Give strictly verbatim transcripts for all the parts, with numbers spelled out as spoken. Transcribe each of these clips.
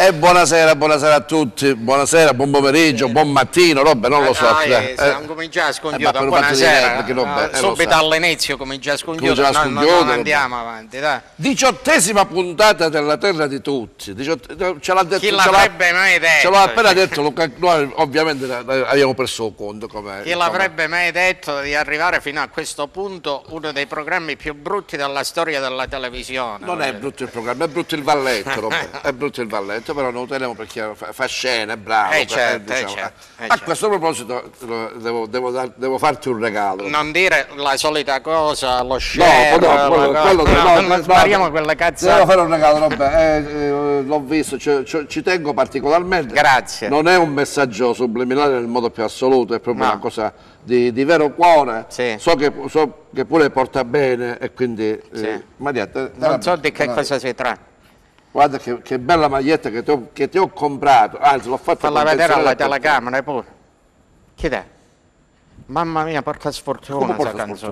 E buonasera, buonasera a tutti, buonasera, buon pomeriggio, eh, buon mattino, roba, non lo so. Eh, eh, non comincia a scondioto, eh, buonasera, eh, no, subito all'inizio comincia a scondioto, no, no, no, non andiamo avanti, dai. Diciottesima puntata della terra di tutti, Diciott... ce l'ha detto, chi l'avrebbe mai detto? Ce l'ha appena detto, Luca... noi ovviamente abbiamo perso il conto. Come, chi l'avrebbe mai detto di arrivare fino a questo punto, uno dei programmi più brutti della storia della televisione? Non è brutto il programma, è brutto il valletto, roba. È brutto il valletto. Però non lo teniamo perché fa, fa scena, è bravo. Eh certo, diciamo. eh certo, eh a certo. questo proposito devo, devo, dar, devo farti un regalo. Non dire la solita cosa, lo share, no, no, quello, la quello, cosa, no, no, no, spariamo no, quelle cazzate. Devo fare un regalo, vabbè, eh, eh, l'ho visto, cioè, cioè, ci tengo particolarmente. Grazie. Non è un messaggio subliminale nel modo più assoluto, è proprio no. una cosa di, di vero cuore. Sì. So, che, so che pure porta bene e quindi... Sì. Eh, Maria, te, non so di che no. cosa si tratta. Guarda che, che bella maglietta che ti, ho, che ti ho comprato, anzi l'ho fatta falla vedere alla telecamera pure. Chi è? Mamma mia, porta sfortuna questa canzone.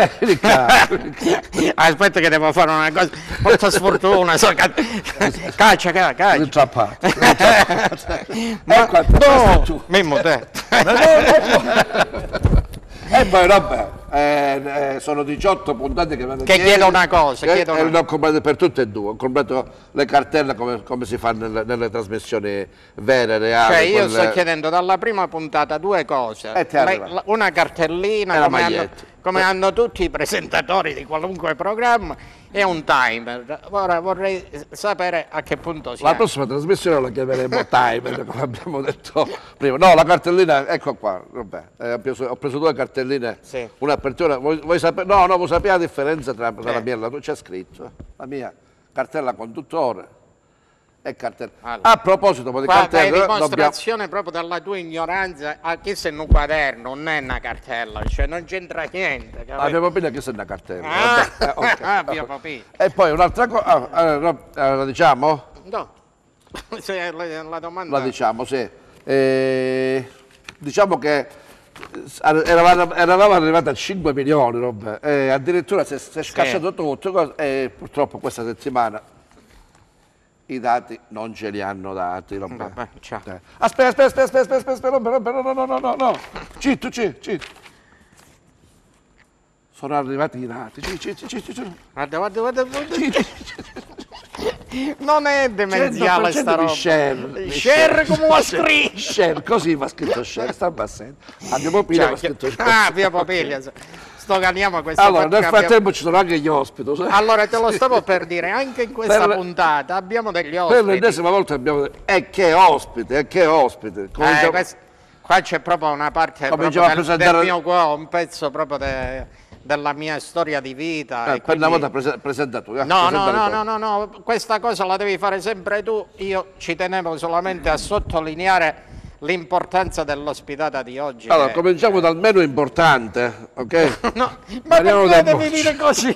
Aspetta che devo fare una cosa, porta sfortuna, so, ca... caccia, caccia, caccia. Ritrappato. Ma no, Mimmo te. E poi vabbè, eh, eh, sono diciotto puntate che mi hanno Che chiedo una cosa, che, chiedo eh, una... ho comprato per tutte e due, ho comprato le cartelle come, come si fa nelle, nelle trasmissioni vere, reali. Cioè io quelle... sto chiedendo dalla prima puntata due cose, Le, una cartellina come, hanno, come eh. hanno tutti i presentatori di qualunque programma e un timer. Ora vorrei sapere a che punto siamo. La prossima trasmissione la chiameremo timer, come abbiamo detto prima. No, la cartellina, ecco qua, vabbè, eh, ho, preso, ho preso due cartelline, sì. Un'apertura, vuoi, vuoi sapere, no, no, vuoi sapere la differenza tra, tra eh. la mia e la tua? C'è scritto, la mia cartella conduttore e cartella. Allora. A proposito di cartella, è dimostrazione dobbiamo... proprio della tua ignoranza, a chi sei in un quaderno, non è una cartella, cioè non c'entra niente. Abbiamo capito che sei una cartella. Ah, eh, okay. Abbiamo capito. E poi un'altra cosa, ah, allora, la diciamo? No, la, la domanda... La diciamo, sì. Eh, diciamo che eravamo, eravamo arrivati a cinque milioni, roba, e addirittura si è, si è scassato sì. tutto, e purtroppo questa settimana i dati non ce li hanno dati. Vabbè, aspetta, aspetta, aspetta, aspetta, aspetta, aspetta, aspetta, no, no, no, no, no, no, citto, citto, citto. Sono arrivati i dati, citto, citto, citto, citto. Guarda, guarda, guarda, guarda. Non è demenziale sta roba. Share, share come va scritto? Share, così va scritto share, sta abbassando. Abbiamo Piglia va scritto share. Ah, abbiamo Piglia. Sto ganiamo questa Allora, nel frattempo abbiamo... ci sono anche gli ospiti. Sai? Allora, te lo stavo per dire, anche in questa per... puntata abbiamo degli ospiti. Per l'ennesima volta abbiamo... E che ospite, e che ospite. Eh, questo... Qua c'è proprio una parte proprio del, presentare... del mio cuore, un pezzo proprio de... della mia storia di vita. Eh, per una volta prese... presenta tu. Eh, no, no, no, no, no, no, questa cosa la devi fare sempre tu. Io ci tenevo solamente a sottolineare l'importanza dell'ospitata di oggi. Allora, che... cominciamo dal meno importante, ok? No, ma perché devi dire così?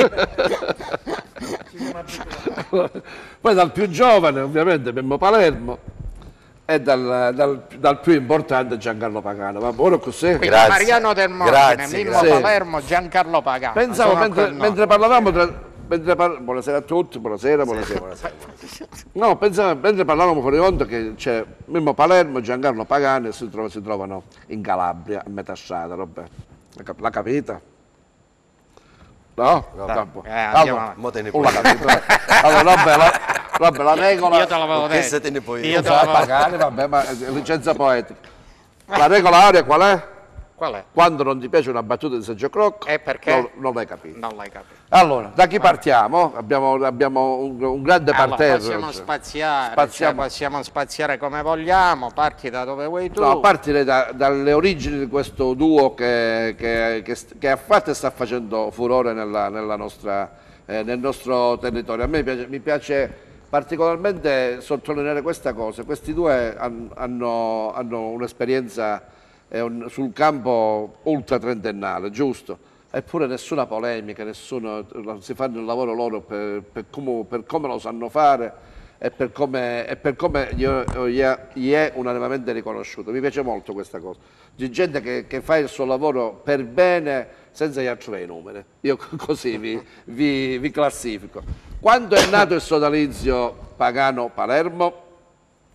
Poi dal più giovane, ovviamente, Mimmo Palermo, e dal, dal, dal più importante Giancarlo Pagano. Va buono così? Quindi grazie. Mariano Del Mordine, Mimmo sì. Palermo, Giancarlo Pagano. Pensavo, mentre, mentre parlavamo tra... Mentre parla... Buonasera a tutti, buonasera, buonasera. buonasera. No, pensavo, mentre parlavamo fuori onda che c'è Mimmo Palermo, Giancarlo Pagano e si, trova, si trovano in Calabria, a metà strada, roba. L'ha capita? No? no no eh, allora, allora, allora roba, la, roba, la regola... Io te l'avevo detto. Te ne puoi Io te l'avevo pagare, vabbè, ma licenza poetica. La regola aria qual è? Qual è? Quando non ti piace una battuta di Sergio Crocco, e perché? Non, non l'hai capito. Non l'hai capito. Allora, da chi partiamo? Abbiamo, abbiamo un, un grande allora, parterre. Possiamo spaziare, spaziamo. Cioè, possiamo spaziare come vogliamo, parti da dove vuoi tu. No, partire da, dalle origini di questo duo che, che, che, che ha fatto e sta facendo furore nella, nella nostra, eh, nel nostro territorio. A me piace, mi piace particolarmente sottolineare questa cosa. Questi due hanno, hanno un'esperienza un, sul campo ultra trentennale, giusto? Eppure nessuna polemica, nessuno, si fanno il lavoro loro per, per, come, per come lo sanno fare e per come, e per come gli, gli, è, gli è unanimemente riconosciuto. Mi piace molto questa cosa, di gente che, che fa il suo lavoro per bene senza gli altri numeri. Io così vi, vi, vi classifico. Quando è nato il sodalizio Pagano-Palermo?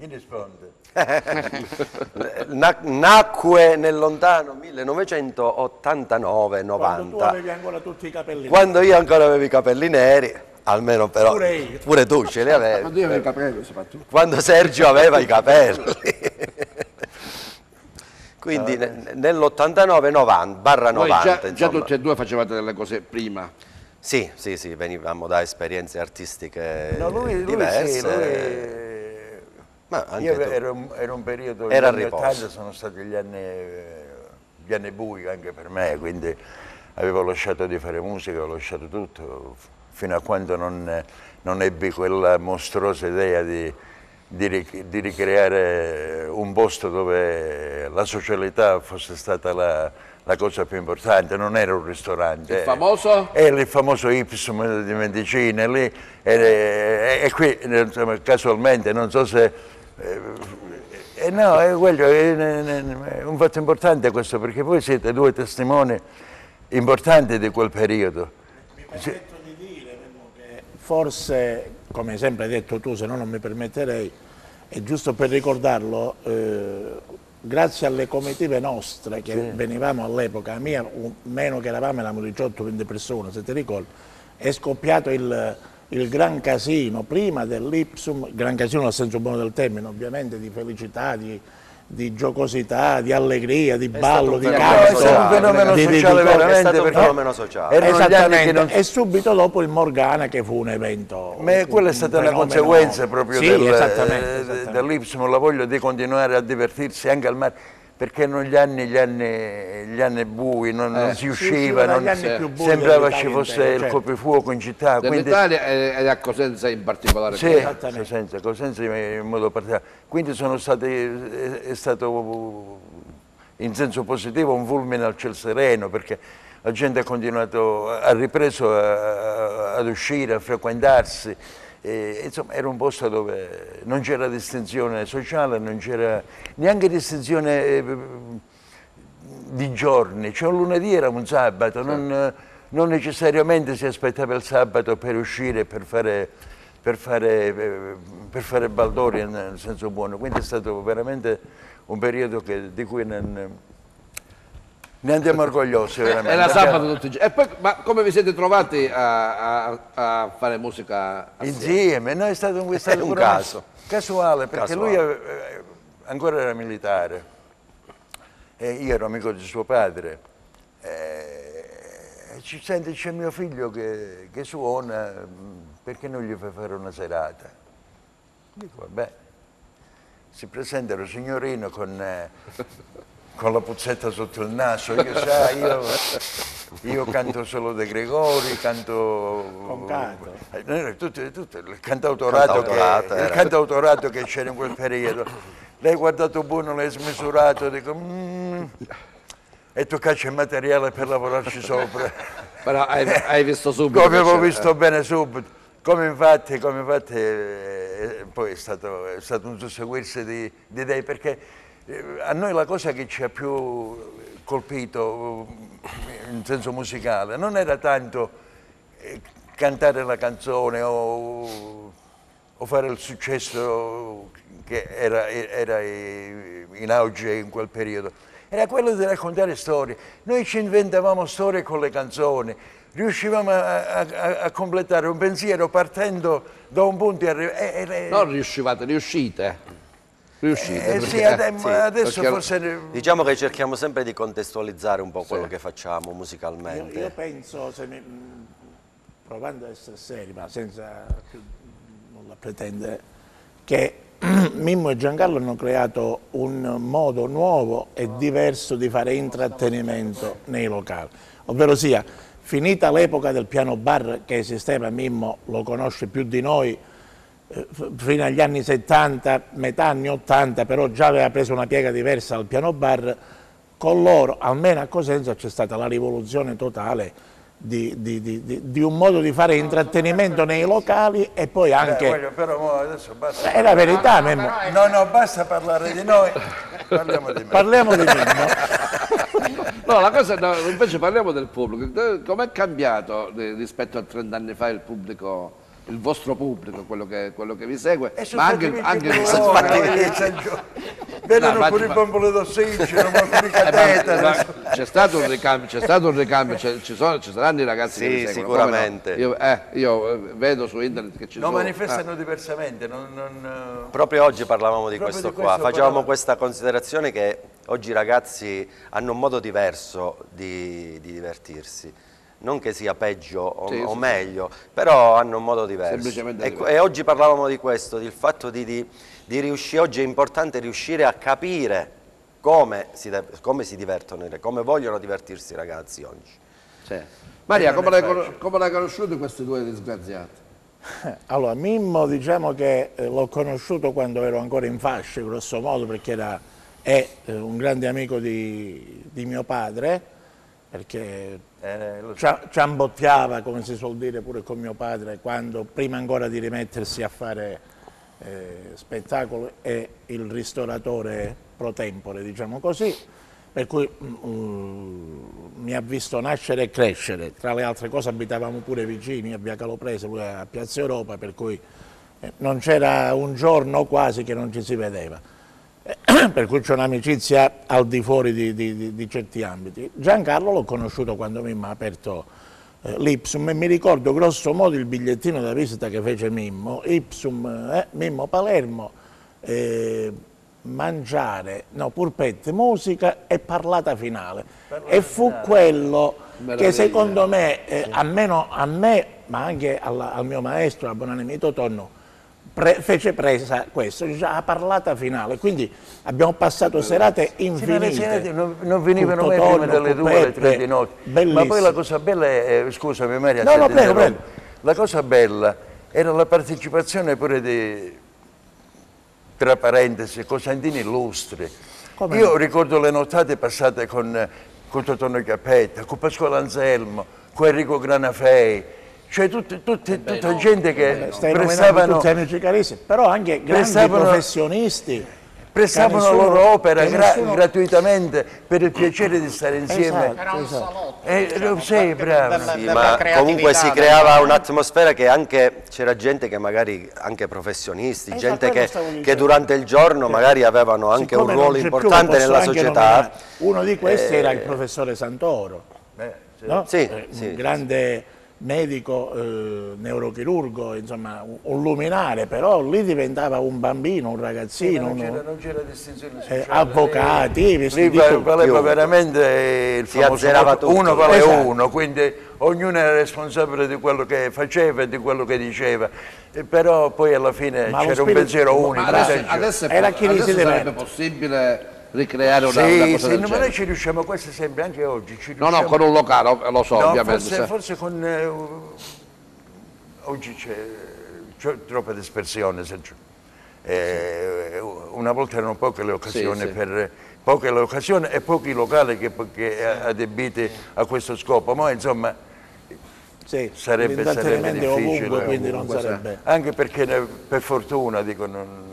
Mi risponde. Nacque nel lontano millenovecentottantanove novanta. Quando tu avevi ancora tutti i capelli Quando neri. io ancora avevo i capelli neri, almeno però. Pure io. Pure tu ce li avevi. Quando io avevo i capelli soprattutto. Quando Sergio aveva i capelli. Quindi nell'ottantanove novanta, barra novanta. Già, già tutti e due facevate delle cose prima. Sì, sì, sì, venivamo da esperienze artistiche No, lui, lui diverse. Sì, lui... Ma anche io tu. era un, era un periodo, Era gli anni riposo. ottanta sono stati gli anni, gli anni bui anche per me, quindi avevo lasciato di fare musica, ho lasciato tutto, fino a quando non, non ebbi quella mostruosa idea di, di, di ricreare un posto dove la socialità fosse stata la, la cosa più importante, non era un ristorante. Il famoso? Era il famoso Ipsum di Mendicina, lì, e, e, e qui insomma, casualmente, non so se... Eh, eh, no, è, quello, è, è un fatto importante questo, perché voi siete due testimoni importanti di quel periodo. Mi permetto di dire che forse, come hai sempre detto tu, se no non mi permetterei, è giusto per ricordarlo, eh, grazie alle comitive nostre che sì. venivamo all'epoca, mia, meno che eravamo, eravamo diciotto venti persone, se ti ricordi, è scoppiato il, il gran casino, prima dell'Ipsum, gran casino nel senso buono del termine, ovviamente di felicità, di, di giocosità, di allegria, di ballo, di canto. È un fenomeno di, sociale, di, veramente. È stato un fenomeno sociale. Esattamente, non... e subito dopo il Morgana che fu un evento. Ma un, quella è stata una conseguenza proprio sì, del, esattamente, esattamente. dell'Ipsum, la voglia di continuare a divertirsi anche al mare. Perché erano gli anni, gli anni, gli anni bui, non, eh, non si usciva, non, sembrava ci fosse intero, il certo. coprifuoco in città. Dell'Italia e a Cosenza in particolare. Sì, Cosenza, Cosenza in modo particolare. Quindi sono stati, è, è stato in senso positivo un fulmine al ciel sereno, perché la gente ha continuato, ha ripreso a, a, ad uscire, a frequentarsi. E, insomma, era un posto dove non c'era distinzione sociale, non c'era neanche distinzione eh, di giorni, cioè un lunedì era un sabato, sì. non, non necessariamente si aspettava il sabato per uscire, per fare, per fare, per fare baldoria nel senso buono, quindi è stato veramente un periodo che, di cui non... Ne andiamo orgogliosi veramente. Era sabato tutti i giorni. E poi, ma come vi siete trovati a, a, a fare musica assieme? Insieme, no, è stato un, è stato un caso. Casuale, perché Casuale. lui eh, ancora era militare e io ero amico di suo padre. E ci sente, c'è mio figlio che, che suona, perché non gli fai fare una serata? Dico, vabbè, si presenta lo signorino con... Eh, con la puzzetta sotto il naso, io sai, io, io canto solo De Gregori, canto... Con canto. Eh, tutto, tutto, il cantautorato, cantautorato, che, il cantautorato che c'era in quel periodo. Lei ha guardato buono, l'hai smisurato, dico... Mm, e tu caccia il materiale per lavorarci sopra. Però hai, hai visto subito. Come avevo visto eh. bene subito. Come infatti, come infatti eh, poi è stato, è stato un susseguirsi di, di idee, perché... A noi la cosa che ci ha più colpito in senso musicale non era tanto cantare la canzone o, o fare il successo che era, era in auge in quel periodo, era quello di raccontare storie. Noi ci inventavamo storie con le canzoni, riuscivamo a, a, a completare un pensiero partendo da un punto e arrivare. Non riuscivate, riuscite. Riuscite, eh, sì, ade sì, adesso forse... Diciamo che cerchiamo sempre di contestualizzare un po' sì. quello che facciamo musicalmente. Io, io penso, se mi, provando ad essere seri, ma senza più nulla pretendere, che Mimmo e Giancarlo hanno creato un modo nuovo e diverso di fare intrattenimento nei locali. Ovvero sia, finita l'epoca del piano bar che esisteva, Mimmo lo conosce più di noi, fino agli anni settanta, metà anni ottanta, però già aveva preso una piega diversa al piano bar. Con loro, almeno a Cosenza, c'è stata la rivoluzione totale di, di, di, di un modo di fare intrattenimento nei locali e poi anche... Eh, però adesso basta. È la verità, Mimmo. No, no, basta parlare di noi, parliamo di me. Parliamo di Mimmo. No, la cosa, no, invece parliamo del pubblico. Com'è cambiato rispetto a trenta anni fa il pubblico il vostro pubblico, quello che, quello che vi segue, e ma anche, anche vedono no, pure i bombole d'ossigeno, pure i cateteri. C'è stato un ricambio, c'è stato un ricambio, ci, sono, ci saranno i ragazzi sì, che vi seguono. sicuramente. No? Io, eh, io vedo su internet che ci no, sono. manifestano eh. diversamente. Non, non... Proprio oggi parlavamo di Proprio questo di qua, questo facevamo parlavamo. questa considerazione che oggi i ragazzi hanno un modo diverso di, di divertirsi. Non che sia peggio o, sì, o sì, meglio, sì. però hanno un modo diverso. E, diverso. e oggi parlavamo di questo, del fatto di, di, di riuscire, oggi è importante riuscire a capire come si, come si divertono, come vogliono divertirsi i ragazzi oggi. Sì. Maria, come l'hai, come l'hai conosciuto questi due disgraziati? Allora, Mimmo diciamo che eh, l'ho conosciuto quando ero ancora in fasce, grosso modo, perché era, è eh, un grande amico di, di mio padre, perché eh, ciambottiava, come si suol dire, pure con mio padre, quando prima ancora di rimettersi a fare eh, spettacolo è il ristoratore pro tempore, diciamo così, per cui um, mi ha visto nascere e crescere. Tra le altre cose abitavamo pure vicini, a Via Caloprese, lui a Piazza Europa, per cui eh, non c'era un giorno quasi che non ci si vedeva. Per cui c'è un'amicizia al di fuori di, di, di certi ambiti. Giancarlo l'ho conosciuto quando mi ha aperto eh, l'Ipsum e mi ricordo grosso modo il bigliettino da visita che fece Mimmo, Ipsum, eh, Mimmo Palermo, eh, mangiare, no, purpette, musica e parlata finale. Parlata e fu finale. Quello Meraviglia. Che secondo me, eh, sì. almeno a me, ma anche alla, al mio maestro, a Buonanimito Tonno, Pre, fece presa questo, già la parlata finale, quindi abbiamo passato serate infinite. Sì, serate non, non venivano mai prima delle due alle tre di notte. Bellissimo. Ma poi la cosa bella è, eh, scusami Maria, no, no, prego, prego. La cosa bella era la partecipazione pure di, tra parentesi, cosentini illustri. Come Io no? ricordo le nottate passate con, con Totonno Chiappetta, con Pasquale Anselmo, con Enrico Granafei. Cioè tutti, tutti, beh, tutta no, gente che stai prestavano tutti amici carissimi, però anche grandi professionisti prestavano la loro opera gra nessuno... gratuitamente per il piacere di stare insieme. Era un salotto, eh, diciamo, sei bravo. Della, sì, ma comunque si creava un'atmosfera che anche c'era gente che magari anche professionisti, gente che, che durante il giorno magari avevano anche Siccome un ruolo importante nella società. Uno di questi eh... era il professore Santoro, Beh, sì. No? Sì, eh, sì, un grande medico, eh, neurochirurgo, insomma un, un luminare, però lì diventava un bambino, un ragazzino, sì, non c'era distinzione sociale, eh, avvocati, lì valeva veramente il famoso uno vale esatto. uno, quindi ognuno era responsabile di quello che faceva e di quello che diceva, e però poi alla fine c'era un pensiero unico. Adesso, adesso, era chi adesso sarebbe possibile ricreare una, sì, una cosa sì, del ma noi ci riusciamo quasi sempre, anche oggi. Ci no, no, con un locale, lo so, no, ovviamente. Forse, forse con... Eh, oggi c'è troppa dispersione. Eh, una volta erano poche le occasioni, sì, sì. per poche le occasioni e pochi locali che, che adibiti a questo scopo, ma insomma sì, sarebbe, sarebbe difficile. Ovunque, quindi non sarebbe. Anche perché per fortuna, dico, non,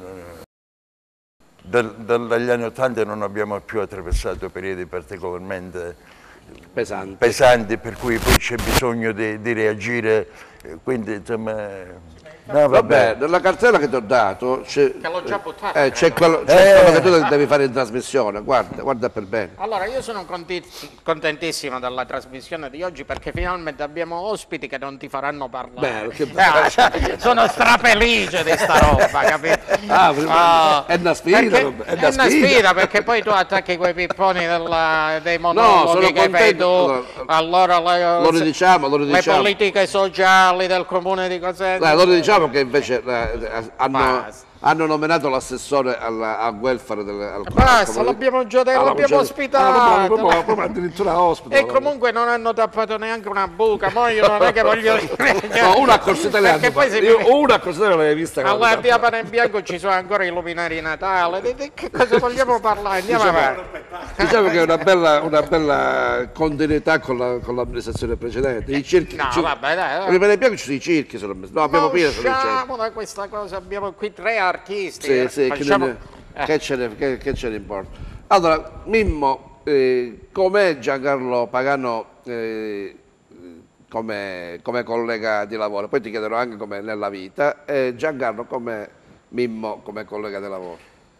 dagli anni Ottanta non abbiamo più attraversato periodi particolarmente pesanti, pesanti per cui poi c'è bisogno di, di reagire, quindi insomma... No, vabbè. vabbè, nella cartella che ti ho dato c'è eh, quello, quello che tu devi fare in trasmissione, guarda, guarda per bene. Allora io sono contentissimo della trasmissione di oggi perché finalmente abbiamo ospiti che non ti faranno parlare. Beh, che... eh, sono strafelice di sta roba, capito? Ah, uh, è una sfida, perché, è una, è una sfida. sfida perché poi tu attacchi quei pipponi della, dei monologhi no, che fai tu, allora, allora le, lo ridiciamo, lo ridiciamo. le politiche sociali del comune di Cosenza. Dai, lo ridiciamo che invece eh, hanno, hanno nominato l'assessore al, al welfare del al basta, l'abbiamo già detto, l'abbiamo ospitato ah, proprio addirittura ospite e comunque non hanno tappato neanche una buca, ma io non è che voglio no, una corsia perché poi se io, una corsia l'hai vista alla via Pane in Bianco ci sono ancora i luminari di Natale, di, di che cosa vogliamo parlare? Andiamo diciamo, avanti. Diciamo che è una bella, una bella continuità con l'amministrazione la, precedente. I circhi, no, circhi, vabbè, dai, dai. In Bianco ci sono i circhi, sono messo. No, abbiamo finito. Usciamo da questa cosa, abbiamo qui tre artisti. Sì, eh. sì, Facciamo... che, eh. che, ce ne, che, che ce ne importa. Allora, Mimmo, eh, com'è Giancarlo Pagano, eh, come, come collega di lavoro, poi ti chiederò anche come nella vita, e Giancarlo come Mimmo come collega di lavoro.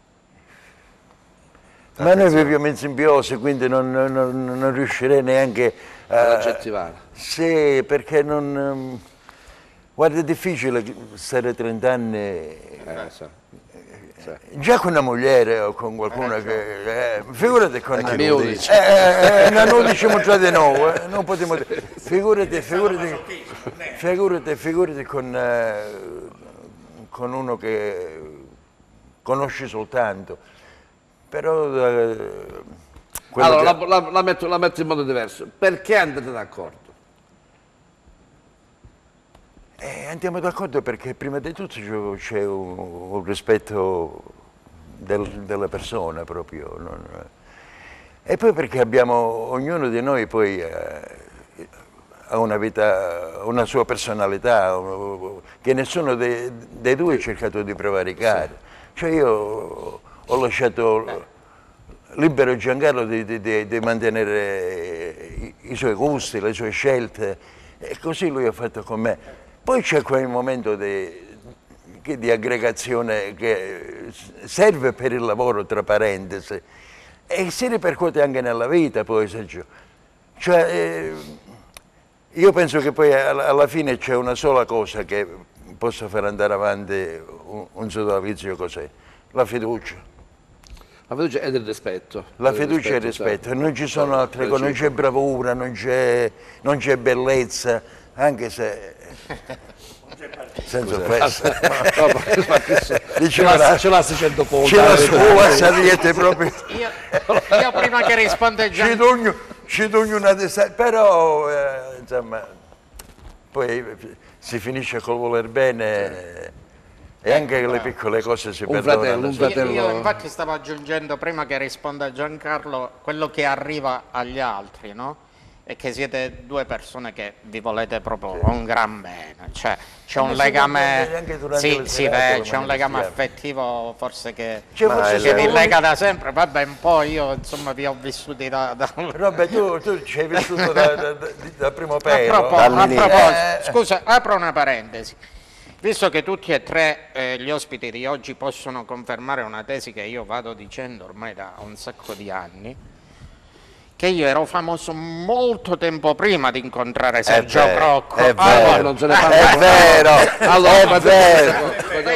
Ma noi viviamo in simbiosi, quindi non, non, non riuscirei neanche a... aggettivare. Sì, perché non... Guarda, è difficile stare trenta anni... Eh, so. Sì. Già con una moglie o con qualcuno eh, che... Eh, figurati con... Una nudice. Eh, eh, una nudice mostrata di nuovo, eh, non potremmo... Figurati, figurati, figurati, figurati con, eh, con uno che conosci soltanto. Però... Eh, allora, che... la, la, la, metto, la metto in modo diverso. Perché andate d'accordo? Eh, andiamo d'accordo perché prima di tutto c'è un, un rispetto del, della persona proprio. Non... E poi perché abbiamo, ognuno di noi poi eh, ha una vita, una sua personalità, che nessuno dei, dei due ha cercato di prevaricare. Sì. Cioè io ho lasciato libero Giancarlo di, di, di, di mantenere i, i suoi gusti, le sue scelte, e così lui ha fatto con me. Poi c'è quel momento di, di aggregazione che serve per il lavoro, tra parentesi, e si ripercuote anche nella vita poi, Sergio. Cioè, eh, io penso che poi alla fine c'è una sola cosa che possa far andare avanti un, un sodalizio così, la fiducia. La fiducia è del rispetto. La fiducia è il rispetto, non ci sono altre cose, non c'è bravura, non c'è bellezza, anche se... senza offesa. Ce l'ha seicento punti. Ce l'ha scuola, sapete proprio. Io, io prima che risponde già... Ci dugno una desa... però eh, insomma, poi si finisce col voler bene e anche le piccole cose si un perdonano. Fratello, un fratello. Io, io infatti stavo aggiungendo prima che risponda Giancarlo quello che arriva agli altri, no? E che siete due persone che vi volete proprio un gran bene, cioè c'è un legame, sì, sì, c'è un legame affettivo forse che, forse che vi lega da sempre, vabbè un po' io insomma vi ho vissuti da... da... Robbe, tu, tu ci hai vissuto da, da, da, da primo pelo. A proposito, a proposito eh. scusa, apro una parentesi, visto che tutti e tre eh, gli ospiti di oggi possono confermare una tesi che io vado dicendo ormai da un sacco di anni, che io ero famoso molto tempo prima di incontrare Sergio Crocco. È vero, allora, non se ne parla. È vero, allora, è vero.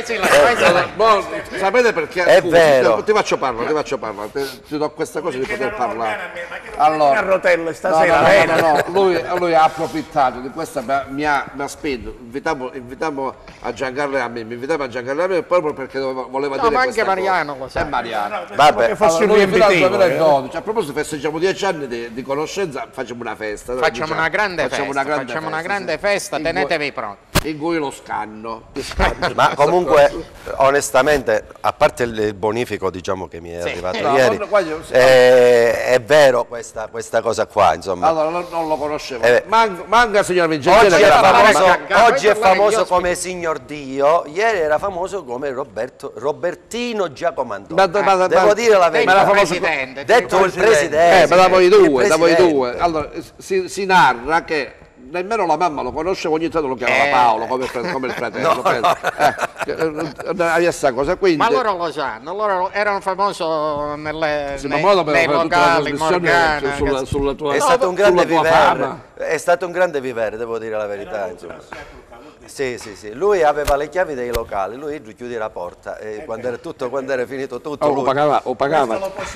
Sapete perché? È vero. Ti, ti faccio parlare, ti faccio parlare, ti, ti do questa cosa di poter parlare. Allora, a rotelle stasera. No, no, no, no, lui, lui ha approfittato di questa, mi ha, mi ha spinto, invitiamo, invitiamo a Giancarlo e a me, mi invitiamo a Giancarlo e a me proprio perché voleva no, dire ma anche questa Mariano cosa. Lo sa. È Mariano. No, vabbè, allora, noi fino al duemiladodici, a proposito festeggiamo dieci anni di, di conoscenza, facciamo una festa. Facciamo diciamo, una grande facciamo festa, una grande facciamo festa, una grande sì. festa, in tenetevi cui, pronti. In cui lo scanno. Ma comunque, onestamente, a parte il bonifico diciamo che mi è sì. arrivato no, ieri, non, guarda, eh, è vero questa, questa cosa qua, insomma. Allora, non, non lo conoscevo. Eh, manca, manca signor Vigente. Oggi è famoso, ma, oggi è famoso come Signor Dio, ieri era famoso come Roberto, Robertino Giacomandoni. Ma, ma, ma, Devo ma, dire la verità. Presidente, detto il presidente. Eh, ma da voi due, da voi due. Allora, si, si narra che nemmeno la mamma lo conoscevo, ogni tanto lo chiamava eh. Paolo come, come il fratello. No, no. Eh, eh, cosa, quindi... Ma loro lo sanno, loro erano famosi nelle, sì, nei, nei locali, Morgana, sulla, sulla tua, è stato un grande vivere, è stato un grande vivere, devo dire la verità. Sì, sì, sì, lui aveva le chiavi dei locali, lui chiude la porta e eh quando, era tutto, quando era finito tutto... Oh, lo pagava, lo pagava. Lo posso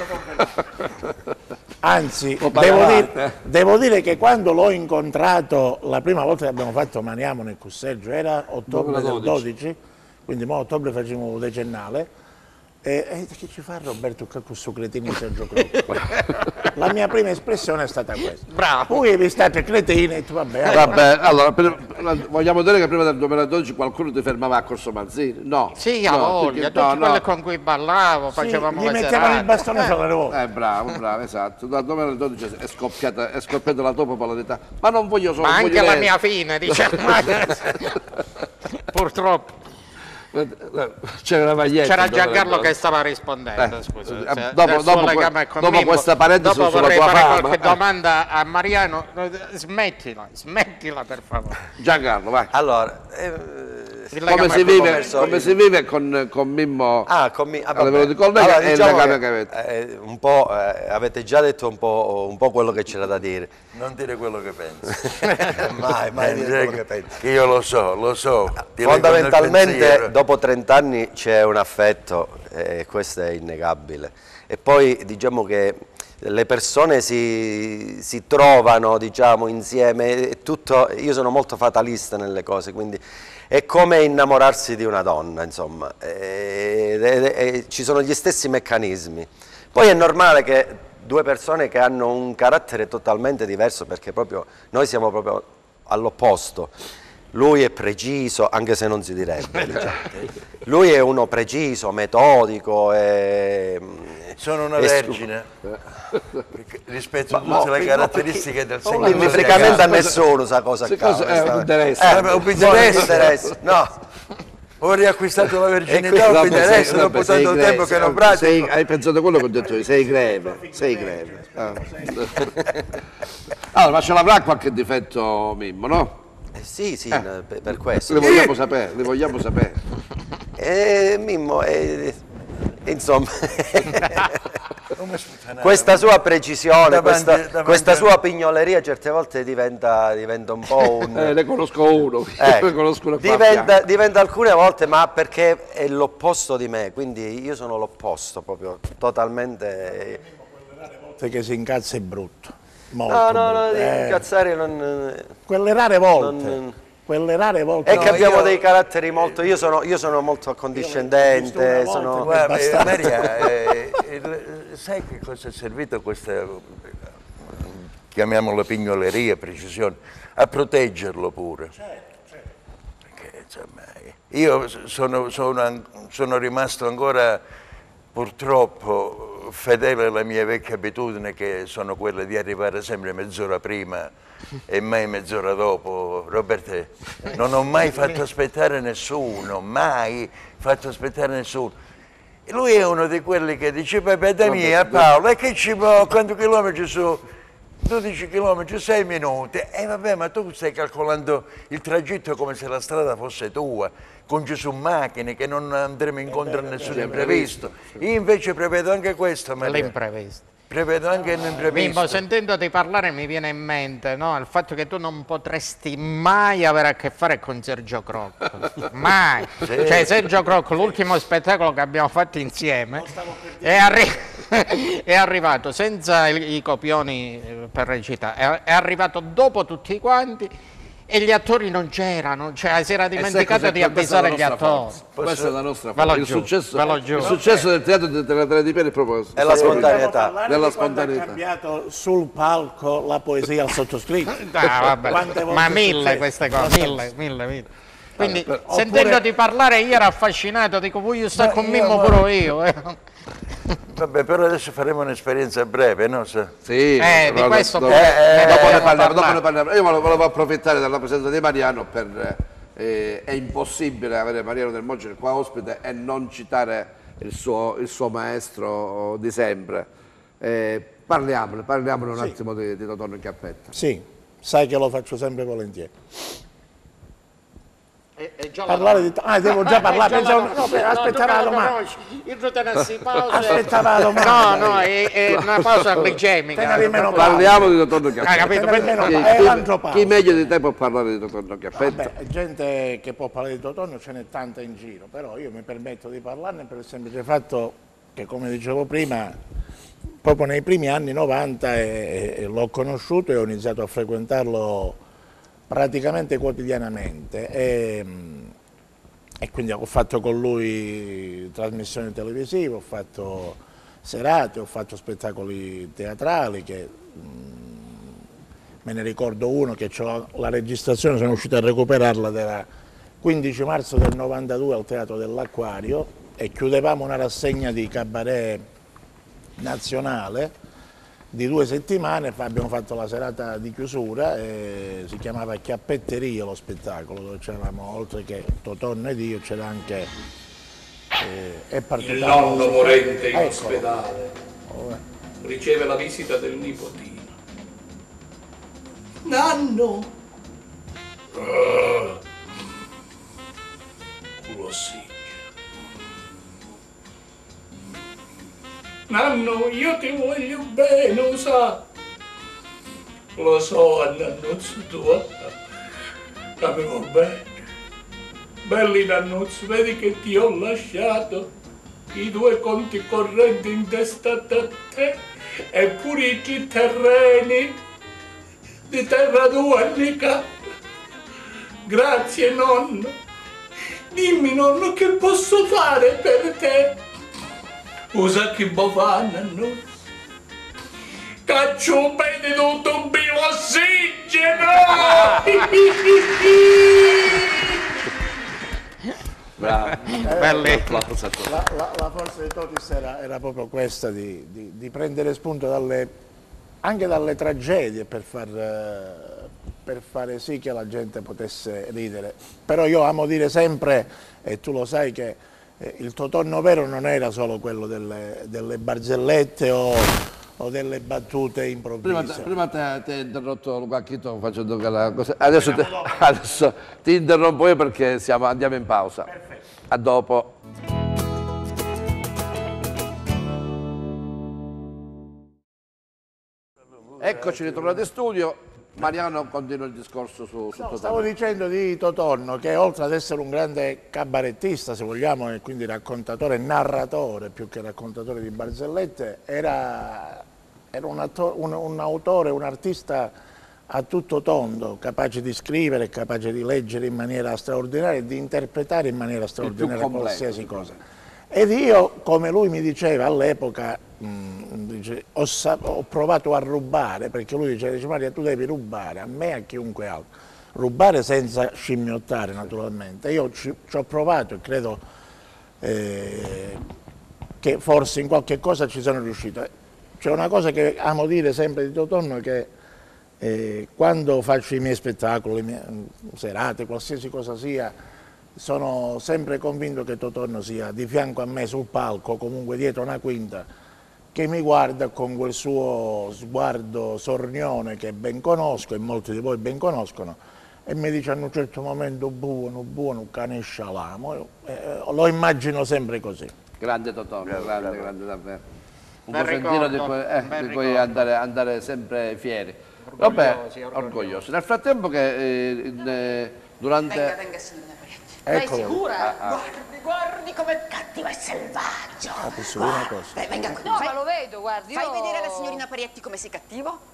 Anzi, devo dire, devo dire che quando l'ho incontrato la prima volta che abbiamo fatto Maniamo nel Cusseggio era ottobre del dodici, quindi mo ottobre facciamo un decennale. E, e che ci fa Roberto questo cretino Sergio Crocco? La mia prima espressione è stata questa. Bravo. Poi vi state cretini e tu vabbè. Allora. Vabbè, allora, per, vogliamo dire che prima del duemiladodici qualcuno ti fermava a Corso Manzini? No. Sì, a no, voglia, tutti no, quelli no. con cui ballavo, sì, facevamo gli le mettevano il bastone fra le ruote. Eh, bravo, bravo, esatto. Dal duemiladodici è scoppiata, è scoppiata la tua popolarità. Ma non voglio solo... Ma anche voglio la lei. mia fine, diciamo. Purtroppo. C'era la maglietta. C'era Giancarlo che stava rispondendo, eh, scusa. Eh, Se, dopo, dopo, dopo questa parentesi dopo sulla vorrei tua fare fama. qualche domanda a Mariano. Smettila, smettila per favore. Giancarlo, vai. Allora, eh, come, si vive, come si vive con, con Mimmo ah, con mi, ah, a livello di collega allora, e diciamo il legame che, che avete? Eh, un po', eh, avete già detto un po', un po' quello che c'era da dire. Non dire quello che pensi. mai, mai dire quello che pensi. Che io lo so, lo so. Fondamentalmente dopo trent'anni c'è un affetto e questo è innegabile. E poi diciamo che le persone si, si trovano, diciamo, insieme, e tutto, io sono molto fatalista nelle cose, quindi è come innamorarsi di una donna, insomma, e, e, e, ci sono gli stessi meccanismi. Poi è normale che due persone che hanno un carattere totalmente diverso, perché proprio noi siamo proprio all'opposto. Lui è preciso, anche se non si direbbe, diciamo. Lui è uno preciso, metodico e... Sono una vergine rispetto a tutte le caratteristiche del sesso. Non pubblicamente a nessuno sa cosa accade. Un interesse. Un interesse, no. Ho riacquistato la verginità, ho interesse dopo tanto tempo che non pratico. Hai pensato a quello che ho detto io, sei greve, sei greve. Ah. Allora, ma ce l'avrà qualche difetto Mimmo, no? Eh, sì, sì, eh. per, per questo. Li vogliamo sapere, li vogliamo sapere. Eh, Mimmo, eh, insomma, questa sua precisione, davanti, questa, davanti questa sua pignoleria certe volte diventa, diventa un po' un... Eh, ne conosco uno, eh, ne conosco uno diventa, diventa alcune volte, ma perché è l'opposto di me, quindi io sono l'opposto proprio, totalmente... Che si incazza è brutto. Molto no, no, no, di eh, incazzare non... Quelle rare volte, non, quelle rare volte... È che no, abbiamo io, dei caratteri molto... Io sono, io sono molto accondiscendente, sono... Guarda, eh, Maria, eh, eh, sai che cosa è servito questa, chiamiamola pignoleria, precisione? A proteggerlo pure. Certo, certo. Perché, insomma, io sono, sono, sono rimasto ancora, purtroppo, fedele alla mia vecchia abitudine, che sono quelle di arrivare sempre mezz'ora prima e mai mezz'ora dopo. Roberto, non ho mai fatto aspettare nessuno, mai fatto aspettare nessuno. E lui è uno di quelli che dice, Pepe, da mia Paolo, e che ci può, quanti chilometri su? dodici chilometri, sei minuti. E eh, vabbè, ma tu stai calcolando il tragitto come se la strada fosse tua, con Gesù macchine, che non andremo incontro a nessun imprevisto. Io invece prevedo anche questo. L'imprevisto. Prevedo anche l'imprevisto. Mimmo, sentendoti parlare mi viene in mente, no, il fatto che tu non potresti mai avere a che fare con Sergio Crocco. Mai. Sì. Cioè Sergio Crocco, l'ultimo spettacolo che abbiamo fatto insieme, è, arri è arrivato senza i, i copioni per recitare, è, è arrivato dopo tutti quanti. E gli attori non c'erano, cioè si era dimenticato di avvisare gli attori. Questa è la nostra forza. Il, giù, successo, il successo del teatro della Tre di Piedi è proprio è la spontaneità. Della spontaneità. Ha cambiato sul palco la poesia al sottoscritto. Ah, vabbè. Ma mille queste cose, mille, mille, mille. Quindi allora, per, sentendoti oppure... parlare io ero affascinato, dico voglio stare con Mimmo pure io. Eh. Vabbè, però adesso faremo un'esperienza breve, no? Se... Sì, eh, di questo dopo, eh, eh, dopo, ne parliamo, dopo ne parliamo. Io volevo approfittare della presenza di Mariano per... Eh, è impossibile avere Mariano Del Moggio qua ospite e non citare il suo, il suo maestro di sempre. Eh, parliamone, parliamone un sì. attimo di, di Totò in Cappetta. Sì, sai che lo faccio sempre volentieri. E, e già parlare di... Ah, devo già parlare, eh, pensavo... no, no, aspettava la domanda. Io tenessi pausa. Aspettava la domanda. No, no, è, è una pausa glicemica. Parliamo di Totò in Cappetta. Ah, capito? Chi, chi, chi meglio di te può parlare di Totò in Cappetta? Vabbè, gente che può parlare di Totò ce n'è tanta in giro, però io mi permetto di parlarne per il semplice fatto che, come dicevo prima, proprio nei primi anni novanta l'ho conosciuto e ho iniziato a frequentarlo praticamente quotidianamente e, e quindi ho fatto con lui trasmissioni televisive, ho fatto serate, ho fatto spettacoli teatrali che mh, me ne ricordo uno che ho la registrazione, sono riuscito a recuperarla, era quindici marzo del novantadue al Teatro dell'Acquario e chiudevamo una rassegna di cabaret nazionale di due settimane abbiamo fatto la serata di chiusura, e si chiamava Chiappetteria lo spettacolo, dove c'eravamo, oltre che Totonno ed io, c'era anche eh, è il nonno morente in ospedale, riceve la visita del nipotino. Nanno! Uh, l'ossigeno. Nanno, io ti voglio bene, lo sa. Lo so, Nannuzzo tuo. Avevo bene. Belli Nannuzzo, vedi che ti ho lasciato i due conti correnti intestati a te e pure i terreni di terra tua, mica. Grazie, nonno. Dimmi, nonno, che posso fare per te? Usa che bovana, no? Caccio un bel di tutto un ossigeno! Bravo. Eh, la, la, la forza di Totis era, era proprio questa, di, di, di prendere spunto dalle, anche dalle tragedie per, far, per fare sì che la gente potesse ridere. Però io amo dire sempre, e tu lo sai, che eh, il Totonno vero non era solo quello delle, delle barzellette o, o delle battute improvvise. Prima, prima ti ha interrotto Luca Chito facendo quella cosa. Adesso, te, adesso ti interrompo io perché siamo, andiamo in pausa. Perfetto. A dopo. Eccoci ritornati in studio. Mariano continua il discorso su, su no, Totonno. Stavo dicendo di Totonno che oltre ad essere un grande cabarettista, se vogliamo, e quindi raccontatore, narratore più che raccontatore di barzellette, era, era un, attore, un, un autore, un artista a tutto tondo, capace di scrivere, capace di leggere in maniera straordinaria e di interpretare in maniera straordinaria completo, qualsiasi cosa. Ed io, come lui mi diceva all'epoca, ho, ho provato a rubare, perché lui diceva, dice, Maria, tu devi rubare a me e a chiunque altro. Rubare senza scimmiottare, naturalmente. Io ci, ci ho provato e credo eh, che forse in qualche cosa ci sono riuscito. C'è una cosa che amo dire sempre di Totonno, che eh, quando faccio i miei spettacoli, le mie serate, qualsiasi cosa sia, sono sempre convinto che Totonno sia di fianco a me sul palco, comunque dietro una quinta, che mi guarda con quel suo sguardo sornione che ben conosco e molti di voi ben conoscono, e mi dice a un certo momento buono, buono, cane scialamo. Eh, lo immagino sempre così. Grande Totonno, grande, grande, grande davvero. Un bel cosentino di cui, eh, di cui andare, andare sempre fieri. Vabbè, orgogliosi. orgogliosi. Nel frattempo che eh, in, eh, durante... Venga, venga, signora Prietti. Eccolo. Sei sicura? Ah, ah. Guardi, guardi com'è cattivo e selvaggio. Ah, posso dire una cosa? Beh, venga qui. No, fai, ma lo vedo, guardi. Fai io... vedere alla signorina Parietti come sei cattivo?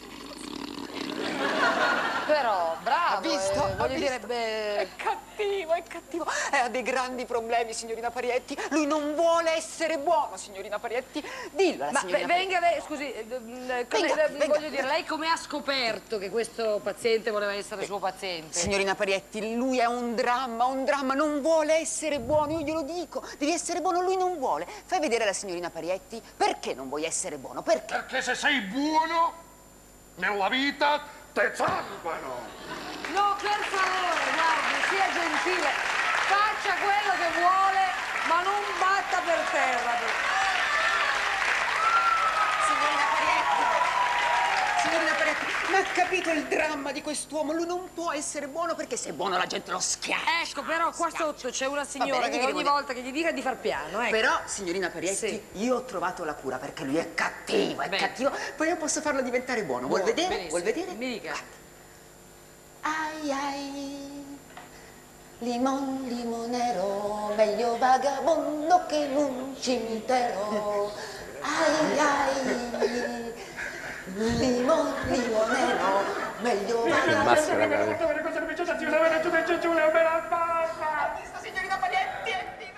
Però, bravo. Ha visto? Eh, Ha voglio visto? dire, beh... È cattivo, è cattivo. E ha dei grandi problemi, signorina Parietti. Lui non vuole essere buono, signorina Parietti. Dillo alla Ma signorina beh, venga, Parietti. beh, scusi, eh, come, Venga, eh, venga. voglio dire, lei come ha scoperto che questo paziente voleva essere suo paziente? Signorina Parietti, lui è un dramma, un dramma, non vuole essere buono, io glielo dico. Devi essere buono, lui non vuole. Fai vedere alla signorina Parietti perché non vuoi essere buono, perché? Perché se sei buono nella vita te salvano. No, per favore, guardi, sia gentile, faccia quello che vuole, ma non batta per terra. Signorina Parietti, signorina Parietti, ma ha capito il dramma di quest'uomo? Lui non può essere buono perché se è buono la gente lo schiaccia. Ecco, però qua schiaccia. sotto c'è una signora bene, che gli ogni diremo- volta che gli dica di far piano, ecco. Però, signorina Parietti, Sì. io ho trovato la cura perché lui è cattivo, è Bene. cattivo. Poi io posso farlo diventare buono. Vuol Buono, vedere? benissimo. Vuol vedere? Mi dica. Ai ai, limon limonero, meglio vagabondo che in un cimitero. Ai ai, limon limonero, meglio vagabondo. maschera, Signorina Parietti,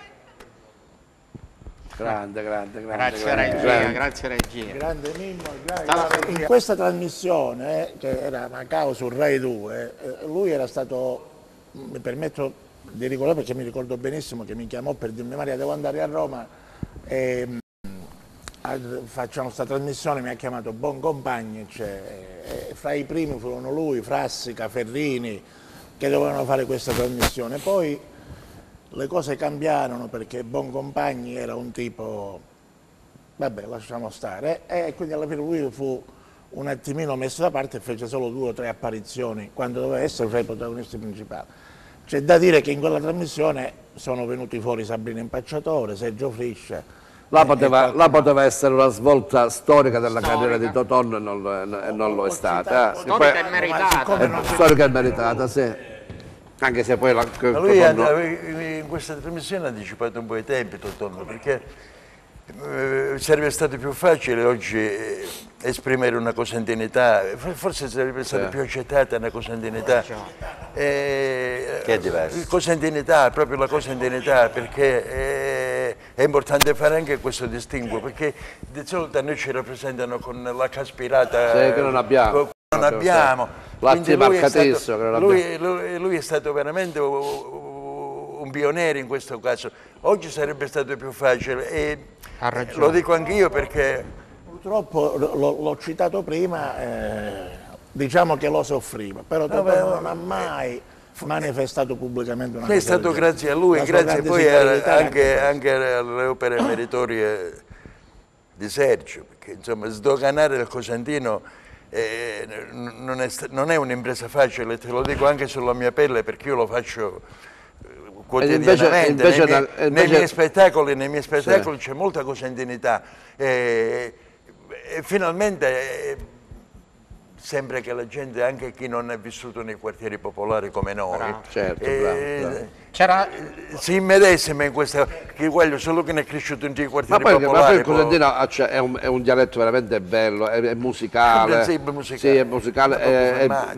Grande, grande, grande. Grazie grande, regia, grande. grazie regia. Grande Mimmo, grande. In questa trasmissione, eh, che era Macao su Rai due, eh, lui era stato, mi permetto di ricordare perché mi ricordo benissimo che mi chiamò per dirmi Maria devo andare a Roma e, a, facciamo questa trasmissione, mi ha chiamato Boncompagni, cioè, e fra i primi furono lui, Frassica, Ferrini, che dovevano fare questa trasmissione. Poi le cose cambiarono perché Boncompagni era un tipo, vabbè, lasciamo stare, e quindi alla fine lui fu un attimino messo da parte e fece solo due o tre apparizioni quando doveva essere fra i protagonisti principali. C'è da dire che in quella trasmissione sono venuti fuori Sabrina Impacciatore, Sergio Friscia. Là poteva, là poteva essere una svolta storica della storica. carriera di Totò e non, e non lo è stata. Storica e meritata. Storica e meritata, sì. Anche se poi la, ma lui ha, in questa trasmissione ha anticipato un po' i tempi, Totò, perché eh, sarebbe stato più facile oggi eh, esprimere una cosentinità, forse sarebbe stata sì. più accettata una cosentinità. Eh, che è diverso. Cosentinità, proprio la cosentinità, perché eh, è importante fare anche questo distinguo, perché di solito noi ci rappresentano con la caspirata sì, che non abbiamo. Non abbiamo. Latte marcatissimo che non abbiamo. Lui, lui, lui è stato veramente un pioniere in questo caso. Oggi sarebbe stato più facile e lo dico anch'io perché purtroppo l'ho citato prima, eh, diciamo che lo soffriva, però no, beh, non ha mai manifestato pubblicamente una cosa. È stato grazie a lui, grazie poi anche, anche alle opere meritorie di Sergio, perché insomma sdoganare il Cosentino eh, non, è, non è un'impresa facile, te lo dico anche sulla mia pelle perché io lo faccio quotidianamente, invece, invece, nei, miei, invece, nei miei spettacoli, nei miei spettacoli sì. c'è molta cosentinità e, e finalmente eh, sembra che la gente, anche chi non è vissuto nei quartieri popolari come noi, bravo, certo, eh, bravo, bravo. si immedesima in questa, che voglio solo che ne è cresciuto in quei quartieri ma poi, popolari. Ma poi il cosentino è un, è un dialetto veramente bello, è, è musicale, sì, musicale, sì, è musicale è,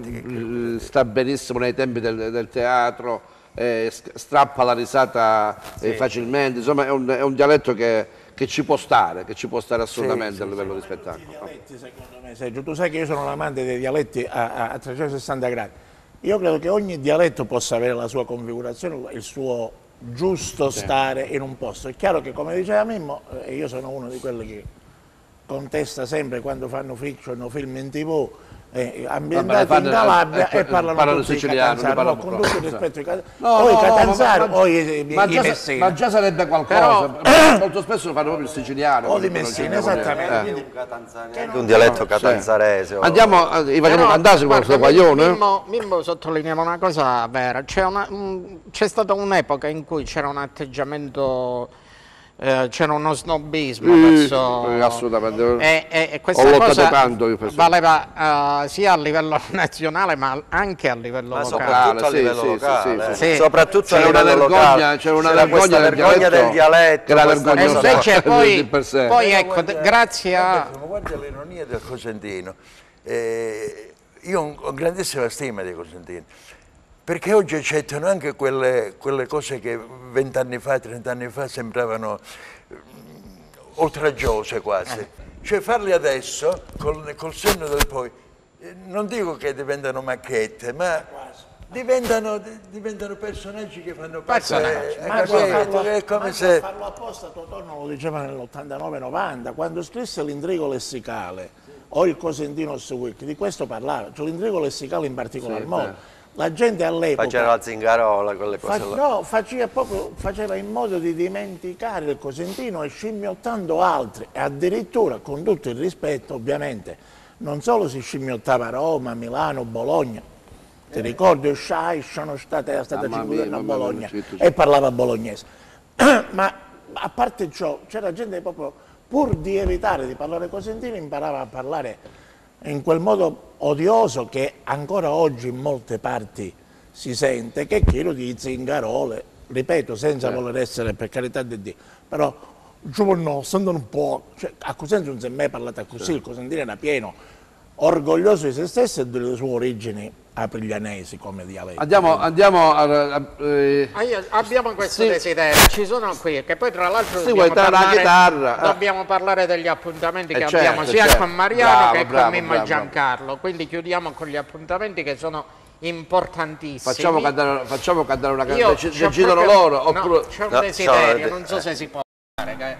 è, sta benissimo nei tempi del, del teatro. Eh, strappa la risata sì. eh, facilmente, insomma è un, è un dialetto che, che ci può stare, che ci può stare assolutamente sì, a livello sì. di spettacolo. Dialetti, secondo me, Sergio, tu sai che io sono un amante dei dialetti a, a trecentosessanta gradi. Io credo che ogni dialetto possa avere la sua configurazione, il suo giusto sì. stare in un posto. È chiaro che, come diceva Mimmo, eh, io sono uno di quelli che contesta sempre quando fanno fiction o film in tv Eh, ambientati Vabbè, in Calabria eh, eh, e parlano, parlano tutti siciliano, parlano, no, con tutto il rispetto ai catanzari, no, o i catanzari no, o i, ma, i, già, i messini. Ma già sarebbe qualcosa, però, molto spesso lo fanno proprio il siciliano. O di Messina, esattamente. Eh. Un, un dialetto catanzarese. Sì. Andiamo, eh, facciamo cantare su questo guaglione. Mimmo, Mimmo sottolineava una cosa vera, c'è stata un'epoca in cui c'era un atteggiamento... Eh, c'era uno snobismo sì, verso assolutamente e, e, e questa cosa tanto io valeva uh, sia a livello nazionale ma anche a livello ma locale soprattutto a sì, livello sì, locale sì, sì. soprattutto a livello locale c'è una vergogna, del, vergogna del dialetto che la vergogna e invece poi, poi ecco guarda, grazie a guarda l'ironia del Cosentino, eh, io ho, ho grandissima stima dei Cosentini perché oggi accettano anche quelle, quelle cose che vent'anni fa, trent'anni fa sembravano um, oltraggiose quasi. Eh. Cioè farli adesso, col, col senno del poi, eh, non dico che diventano macchiette, ma diventano, diventano personaggi che fanno parte. Eh, ma farlo, è come se... farlo apposta, Totò non lo diceva nell'ottantanove novanta, quando scrisse l'Intrigo lessicale, o il Cosentino Week, di questo parlava, cioè l'Intrigo lessicale in particolar sì, modo. Beh. La gente all'epoca faceva la zingarola, quelle cose fa, là. No, faceva, proprio, faceva in modo di dimenticare il Cosentino e scimmiottando altri e addirittura, con tutto il rispetto ovviamente, non solo si scimmiottava Roma, Milano, Bologna, ti ricordi, Sciai sono state, era stata cinque anni a Bologna e parlava bolognese, ma a parte ciò c'era gente che proprio pur di evitare di parlare Cosentino imparava a parlare in quel modo odioso che ancora oggi in molte parti si sente, che è quello di zingarole, ripeto, senza eh. voler essere per carità di Dio, però giorno, sento un po', cioè, a Cosenza non si è mai parlato così, sì. Il Cosentino era pieno, orgoglioso di se stesso e delle sue origini apriglianesi come dialetto. Andiamo, andiamo a... a eh. ah, io, abbiamo questo sì. desiderio, ci sono qui, che poi tra l'altro sì, dobbiamo, parlare, dobbiamo parlare degli appuntamenti eh che certo, abbiamo sia certo. con Mariano bravo, che bravo, con Mimmo bravo, e Giancarlo, quindi chiudiamo con gli appuntamenti che sono importantissimi. Facciamo cantare, facciamo cantare una canzone, decidono proprio, loro? No, c'è un no, desiderio, non so se si può fare. Che...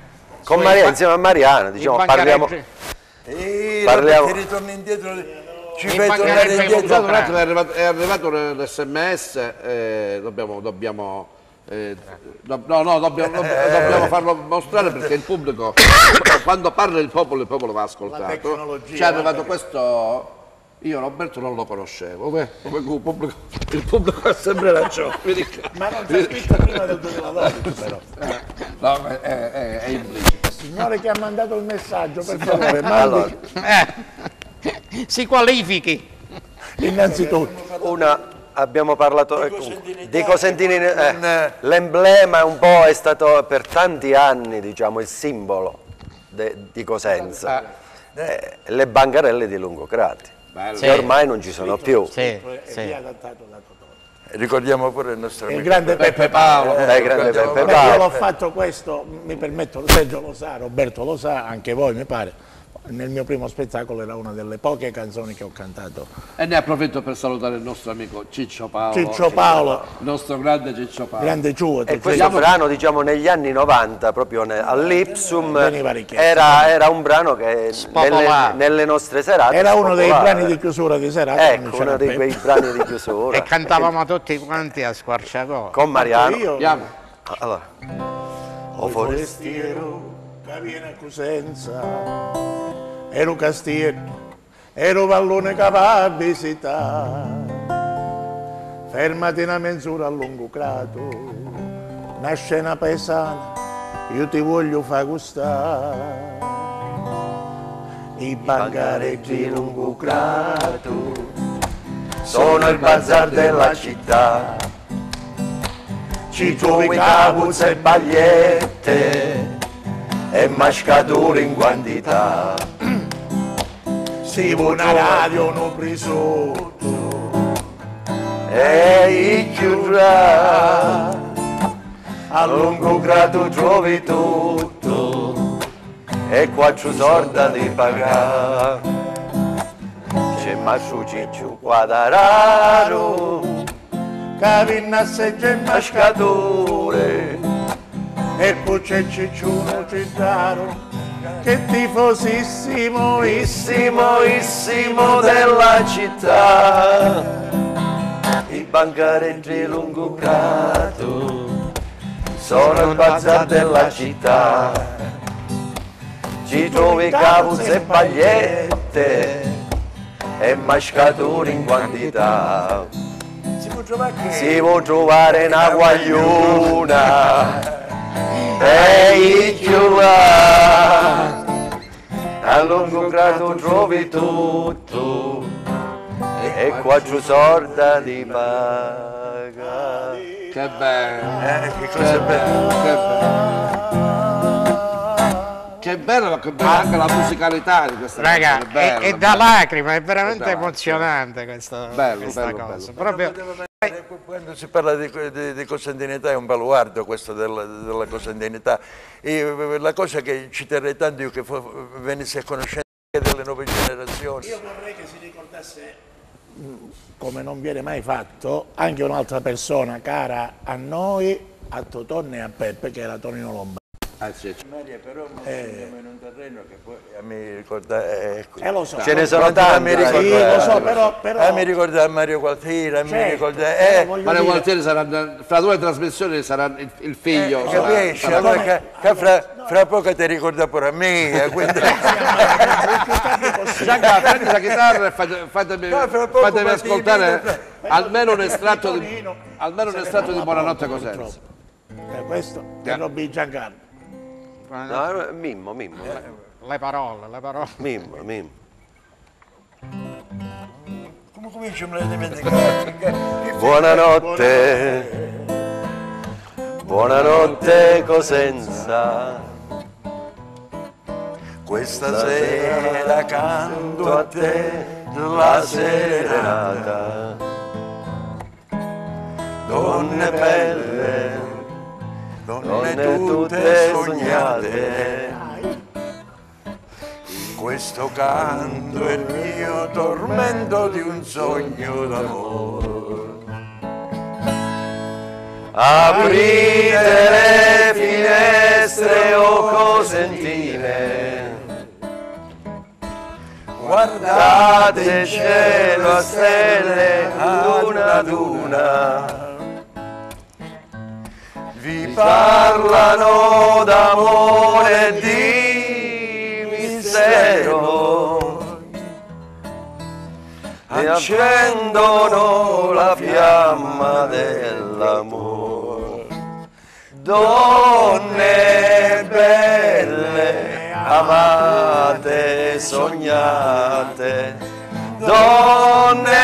con Mariana, insieme a Mariana, diciamo, parliamo... E parliamo... che ritorni indietro, ci Mi fai tornare indietro. Un attimo, è arrivato, è arrivato l'esse emme esse, eh, dobbiamo, dobbiamo, eh, do, no, no, dobbiamo, dobbiamo farlo mostrare perché il pubblico, quando parla il popolo, il popolo va ascoltato. Ci è arrivato questo, io Roberto non lo conoscevo, come, come il, pubblico, il pubblico ha sempre ragione. Ma non c'è scritto prima del duemiladodici però. No, è, è, è implicito. Signore che ha mandato il messaggio, per favore, Allora, Eh, si qualifichi. innanzitutto. una, abbiamo parlato eh, comunque, di Cosentini, eh, l'emblema è un po' è stato per tanti anni, diciamo, il simbolo de, di Cosenza, eh, le bancarelle di Lungocrati, Sì. che ormai non ci sono più. Sì, È sì. adattato da Totò. Ricordiamo pure il nostro Il amico grande Peppe Paolo. Eh, grande Peppe Beh, io Paolo. l'ho fatto questo, mi permetto, Sergio lo sa, Roberto lo sa, anche voi mi pare. Nel mio primo spettacolo era una delle poche canzoni che ho cantato. E ne approfitto per salutare il nostro amico Ciccio Paolo. Ciccio Paolo, Il nostro grande Ciccio Paolo. grande Ciuo. E questo brano, diciamo, negli anni novanta, proprio ne- all'Ipsum, Veniva richiesto. era, era un brano che nelle, Spopolare. nelle nostre serate Era uno dei spopolare. brani di chiusura di serata. Ecco, quando c'era uno di Peppe. quei brani di chiusura. E cantavamo tutti quanti a squarciagola. Con Mariano. Io, Andiamo. Allora. o forestiero che viene a Cosenza, ero castietto, ero vallone che va a visitare, fermati una mezz'ora a Lungocrato, una scena paesana, io ti voglio far gustare, i bancareggi di Lungocrato Sono il bazar della città, ci trovi capuz e bagliette e mascature in quantità. si va una radio non preso E i chiudrà, a Lungocrato trovi tutto e quattro sorda di pagare. C'è Masciu Cicciu Quadararo, che vinna a segge mascature, e poi c'è Cicciuno Cittaro che tifosissimo issimo, issimo della città. I bancareggi Lungocrato sono il bazar della città. Ci trovi capuz e pagliette e mascature in quantità. Si può trovare una guagliona e i chiula. A Lungocrato trovi tutto e quattro sorda di paga. Che bello. Eh, che cosa bella. Che bello. Che bello, ma che bella anche la musicalità di questa Raga, canzone. Bello, è, è da bello. lacrime, è veramente È da emozionante questa, Bello, questa bello, cosa. bello. Proprio, Quando si parla di, di, di cosentinità è un baluardo questo della, della cosentinità. E la cosa che ci terrei tanto io che fu- venisse a conoscenza delle nuove generazioni. Io vorrei che si ricordasse, come non viene mai fatto, anche un'altra persona cara a noi, a Totonne e a Peppe, che era Tonino Lombardi. Ah, sì. Maria, però siamo in un terreno che poi mi ricorda... Eh, Eh lo so, Ce ne sono Quanto tanti. mi ricorda- sì, lo so, però... però Ah, mi ricorda Mario Gualtieri, mi certo, ricorda... però Eh, voglio Mario dire- Gualtieri sarà, fra due trasmissioni sarà il, il figlio. sarà- capisci? sarà- Allora, che, che fra, fra poco ti ricorda pure a me, quindi... Giancarlo, prendi la chitarra e fate- fatemi, No, fra poco fatemi Martini, ascoltare fra- almeno un estratto di, Tonino almeno un se ne estratto di parla Buonanotte poco, Cosenza. purtroppo. Eh, questo è Robby Giancarlo. No, no, Mimmo, Mimmo, le parole, le parole. Mimmo, Mimmo. Come comincio a dimenticare? Buonanotte, buonanotte Cosenza, Questa sera canto a te la serenata, donne belle, donne tutte sognate. Questo canto è il mio tormento di un sogno d'amore. Aprite le finestre o cose gentile. Guardate il cielo a stelle, luna ad una, vi parlano d'amore e di mistero e accendono la fiamma dell'amore. Donne belle, amate, sognate, donne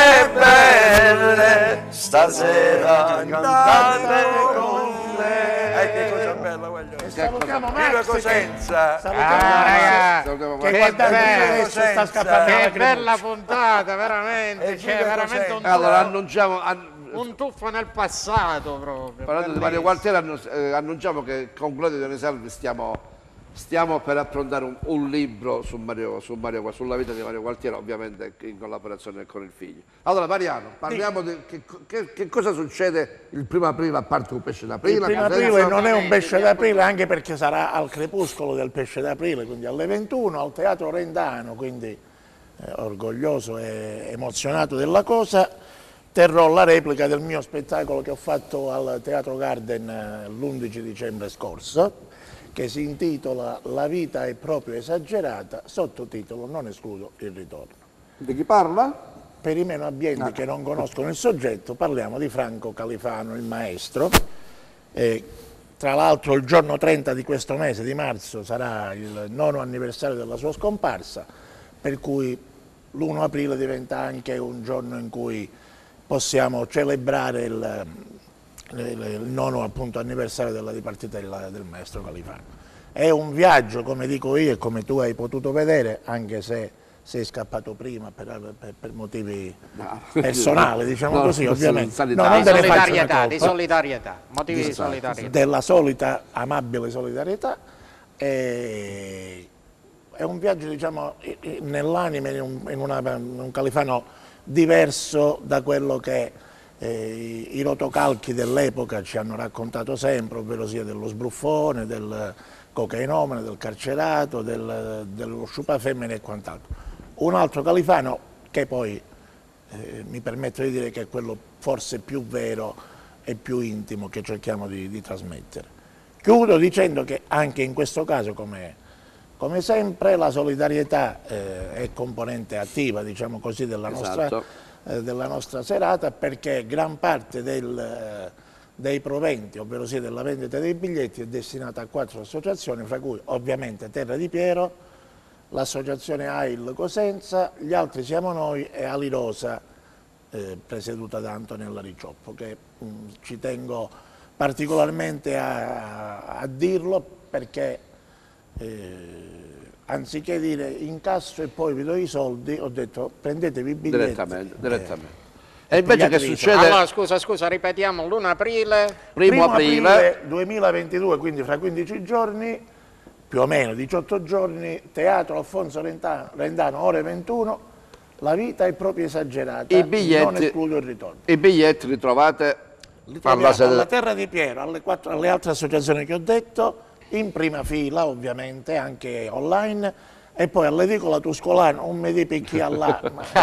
belle, stasera cantate con me. Eh, che cosa bella, voglio. Salutiamo Viva Max. Cosenza. Salutiamo Ah, Max. che Che guardate bello. adesso sta scappando Che la bella puntata, veramente, E c'è viva veramente un, Cosenza. Allora annunciamo, an- un tuffo nel passato proprio. parlando di Mario Gualtieri, annu- eh, annunciamo che con Claudio Donizelli stiamo, stiamo per approntare un, un libro su Mario, su Mario, sulla vita di Mario Gualtieri, ovviamente in collaborazione con il figlio. Allora Mariano, parliamo di che, che- che cosa succede il primo aprile, a parte un pesce d'aprile? Il primo Cosenza? aprile non è un pesce d'aprile, anche perché sarà al crepuscolo del pesce d'aprile, quindi alle ventuno al Teatro Rendano, quindi eh, orgoglioso e emozionato della cosa, terrò la replica del mio spettacolo che ho fatto al Teatro Garden eh, l'undici dicembre scorso, che si intitola La vita è proprio esagerata, sottotitolo Non escludo il ritorno. Di chi parla? Per i meno abbienti che non conoscono il soggetto, parliamo di Franco Califano, il maestro. Eh, tra l'altro il giorno trenta di questo mese, di marzo, sarà il nono anniversario della sua scomparsa, per cui l'primo aprile diventa anche un giorno in cui possiamo celebrare il, il, il nono appunto, anniversario della dipartita del, del maestro Califano. È un viaggio, come dico io e come tu hai potuto vedere, anche se sei scappato prima per, per, per motivi no. personali, diciamo no, così, ovviamente. No, non di solidarietà, di solidarietà, motivi di, di solidarietà. Della solita amabile solidarietà. E è un viaggio, diciamo, nell'anime in, un, in, una, in un Califano diverso da quello che eh, i rotocalchi dell'epoca ci hanno raccontato sempre, ovvero sia dello sbruffone, del cocainomane, del carcerato, del, dello sciupafemmine e quant'altro. Un altro Califano che poi eh, mi permetto di dire che è quello forse più vero e più intimo che cerchiamo di, di trasmettere. Chiudo dicendo che anche in questo caso, come, come sempre, la solidarietà eh, è componente attiva, diciamo così, della, esatto. nostra, eh, della nostra serata, perché gran parte del, eh, dei proventi, ovvero sia della vendita dei biglietti, è destinata a quattro associazioni, fra cui ovviamente Terra di Piero, l'associazione A I L Cosenza, gli altri siamo noi e Ali Rosa, eh, presieduta da Antonella Riccioppo, che mh, ci tengo particolarmente a, a dirlo perché eh, anziché dire incasso e poi vi do i soldi, ho detto prendetevi i biglietti. Direttamente, eh, direttamente. E invece che succede? Allora scusa, scusa, ripetiamo, l'primo aprile. Primo aprile duemilaventidue, quindi fra quindici giorni, più o meno diciotto giorni, Teatro Alfonso Rendano, ore ventuno, La vita è proprio esagerata, I biglietti, non escludo il ritorno. I biglietti li trovate alla, alla Terra di Piero, alle, quattro, alle altre associazioni che ho detto, in prima fila ovviamente, anche online, e poi all'edicola Tuscolano, un me di picchi all'à.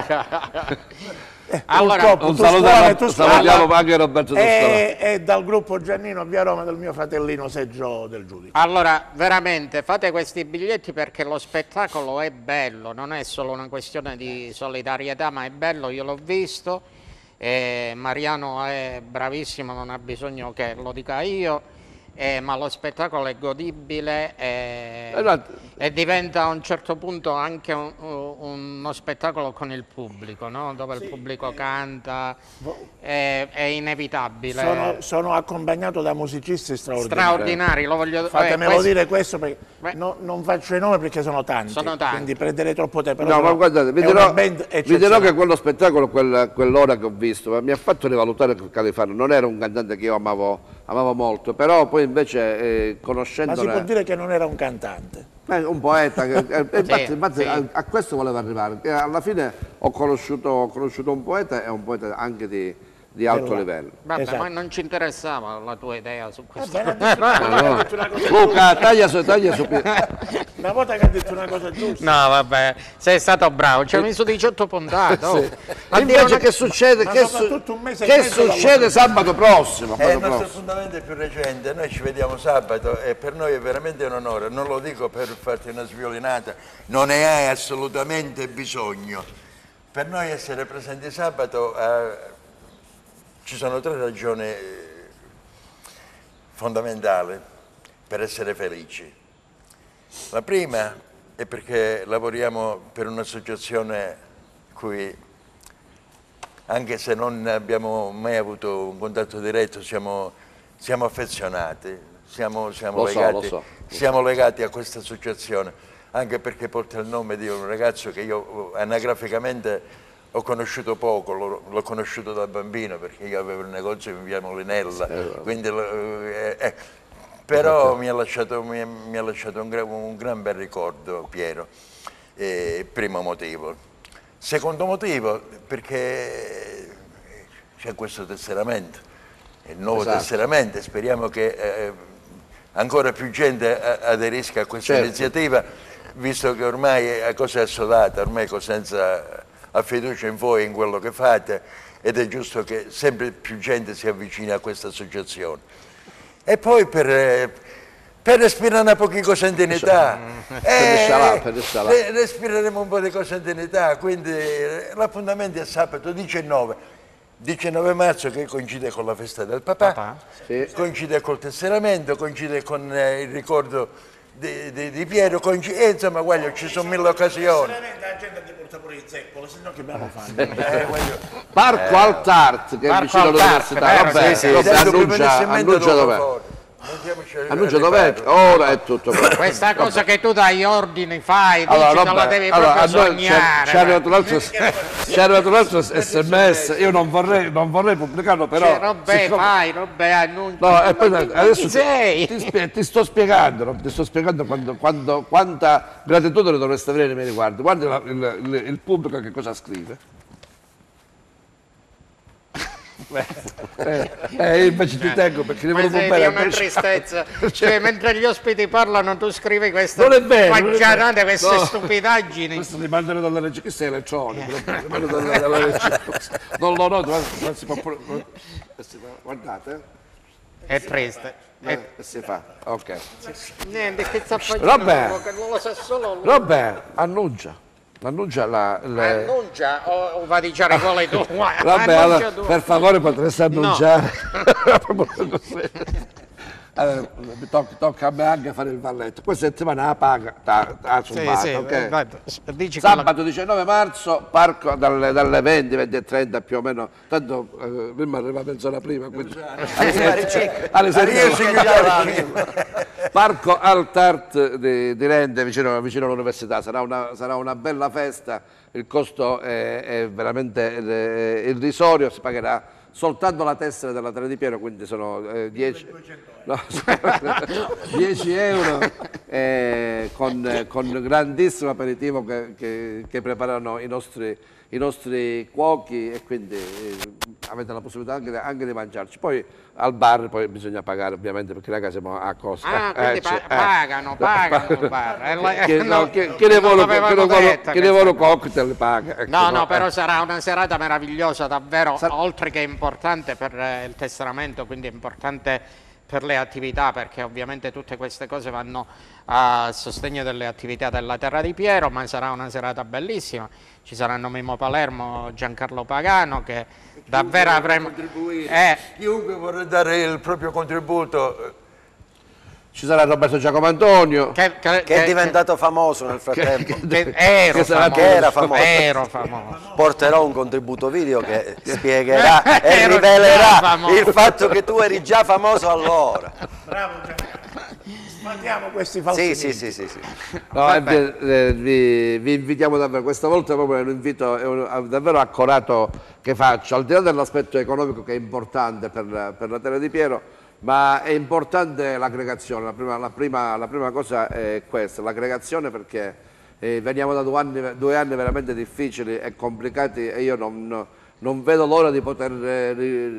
Eh, allora, un saluto, salutiamo anche Roberto Tuscolano. E, e dal gruppo Giannino via Roma del mio fratellino Seggio del Giudice. Allora, veramente, fate questi biglietti perché lo spettacolo è bello, non è solo una questione di solidarietà, ma è bello, io l'ho visto, e Mariano è bravissimo, non ha bisogno che lo dica io. Eh, ma lo spettacolo è godibile e, e diventa a un certo punto anche un, uno spettacolo con il pubblico, no? Dove sì, il pubblico eh, canta, è, è inevitabile. Sono, sono accompagnato da musicisti straordinari. Straordinari, lo voglio Fatemelo eh, questo, dire questo perché no, non faccio i nomi perché sono tanti, sono tanti. Quindi prenderei troppo tempo. No, ma guardate, vi dirò, vi dirò che quello spettacolo, quel, quell'ora che ho visto, mi ha fatto rivalutare il Califano. Non era un cantante che io amavo, amavo molto, però poi invece eh, conoscendone... Ma si può dire che non era un cantante? Eh, un poeta, che, eh, infatti, sì, infatti sì. A, a questo volevo arrivare, che alla fine ho conosciuto, ho conosciuto un poeta e un poeta anche di, di alto livello. Vabbè, esatto. ma non ci interessava la tua idea su questo. Vabbè, Luca, taglia su, taglia su. una volta che ha detto una cosa giusta. No, vabbè, sei stato bravo, ci hai messo diciotto puntate. Oh. Sì. Invece una... che succede, ma che, su... un mese che mezzo succede sabato prossimo? È il nostro appuntamento più recente, noi ci vediamo sabato e per noi è veramente un onore, non lo dico per farti una sviolinata, non ne hai assolutamente bisogno. Per noi essere presenti sabato eh, ci sono tre ragioni fondamentali per essere felici. La prima è perché lavoriamo per un'associazione cui, anche se non abbiamo mai avuto un contatto diretto, siamo, siamo affezionati, siamo, siamo, lo legati, so, lo so. siamo legati a questa associazione, anche perché porta il nome di un ragazzo che io anagraficamente ho conosciuto poco, l'ho conosciuto da bambino perché io avevo il negozio in via Molinella, quindi, eh, eh, però mi ha lasciato, mi, mi ha lasciato un, gran, un gran bel ricordo Piero, eh, primo motivo. Secondo motivo perché c'è questo tesseramento, il nuovo esatto. tesseramento, speriamo che eh, ancora più gente aderisca a questa certo. iniziativa, visto che ormai è cosa assodata, ormai Cosenza ha fiducia in voi, in quello che fate, ed è giusto che sempre più gente si avvicini a questa associazione. E poi per, per respirare un po' di cosentinità, eh, eh, respireremo un po' di cosentinità, quindi l'appuntamento è sabato diciannove, diciannove marzo, che coincide con la festa del papà, papà. Sì. Coincide col tesseramento, coincide con eh, il ricordo di, di, di Piero, coincide, eh, insomma guarda, ci sono mille occasioni. Pure il zeppolo, se no che abbiamo fatto? Eh, Parco eh, Altart, che è vicino all'università. Vabbè, sì, sì, vabbè, sì, annuncia, annuncia dov'è. Annuncia dov'è? Ora è tutto questo. Questa cosa che tu dai ordini fai, allora, dici, non la devi allora, proprio sognare. C'è arrivato un altro, arrivato un altro sms, io non vorrei, non vorrei pubblicarlo, però... Cioè, Robè, siccome... fai, Robè, annuncia. No, e poi adesso ti, ti, ti sto spiegando, no? ti sto spiegando quando, quando, quanta gratitudine dovreste avere nei miei riguardi. Guarda la, il, il, il pubblico che cosa scrive. eh, eh, invece ti tengo perché devo bene è una tristezza cioè, cioè mentre gli ospiti parlano tu scrivi queste non è vero, paggianate, queste no. stupidaggini. Questo li mandano dalla regia, questo è elettronico eh. dalla, dalla regia. non lo noto, non si può guardate è triste eh, e si fa ok niente che sta facendo Robè, non lo sa solo lui. Robè, annuncia Annuncia la, le... Annuncia o, o va a dire quale tu? Vabbè, allora, per favore potresti annunciare. No. Allora, tocca, tocca a me anche fare il valletto. Questa settimana la paga, ta, ta, sì, sì, okay. vai, dici sabato quello... diciannove marzo, parco dalle, dalle venti, venti e trenta più o meno. Tanto eh, prima arriva mezz'ora prima. Quindi... alle sette Parco Altart di, di Rende, vicino, vicino all'università. Sarà una, sarà una bella festa. Il costo è, è veramente è irrisorio, si pagherà soltanto la tessera della Tre di Piero, quindi sono eh, dieci, no, dieci euro eh, con, con grandissimo aperitivo che, che, che preparano i nostri, i nostri cuochi e quindi eh, avete la possibilità anche, anche di mangiarci. Poi al bar poi bisogna pagare ovviamente perché raga siamo a costa. Ah, quindi eh, pa pagano, eh. pagano il bar. Chi no, ne vuole cocktail paga. Ecco, no, no, no, però eh. sarà una serata meravigliosa davvero, Sar oltre che importante per eh, il tesseramento, quindi è importante per le attività, perché ovviamente tutte queste cose vanno a sostegno delle attività della Terra di Piero, ma sarà una serata bellissima. Ci saranno Mimmo Palermo, Giancarlo Pagano, che chiunque davvero avremo... Eh. Chiunque vorrà dare il proprio contributo. Ci sarà Roberto Giacomo Antonio, che, che, che è diventato che, famoso nel frattempo. Che, che, ero, che famoso, che era famoso. ero famoso. Porterò un contributo video che spiegherà e rivelerà il fatto che tu eri già famoso allora. Bravo Giacomo. Smandiamo questi falsi. Sì, sì, sì, sì, sì. No, eh, vi, vi invitiamo davvero, questa volta proprio è un invito è un, davvero accorato che faccio, al di là dell'aspetto economico che è importante per, per la Terra di Piero, ma è importante l'aggregazione. La prima, la, prima, la prima cosa è questa, l'aggregazione, perché eh, veniamo da due anni, due anni veramente difficili e complicati e io non, non vedo l'ora di poter eh,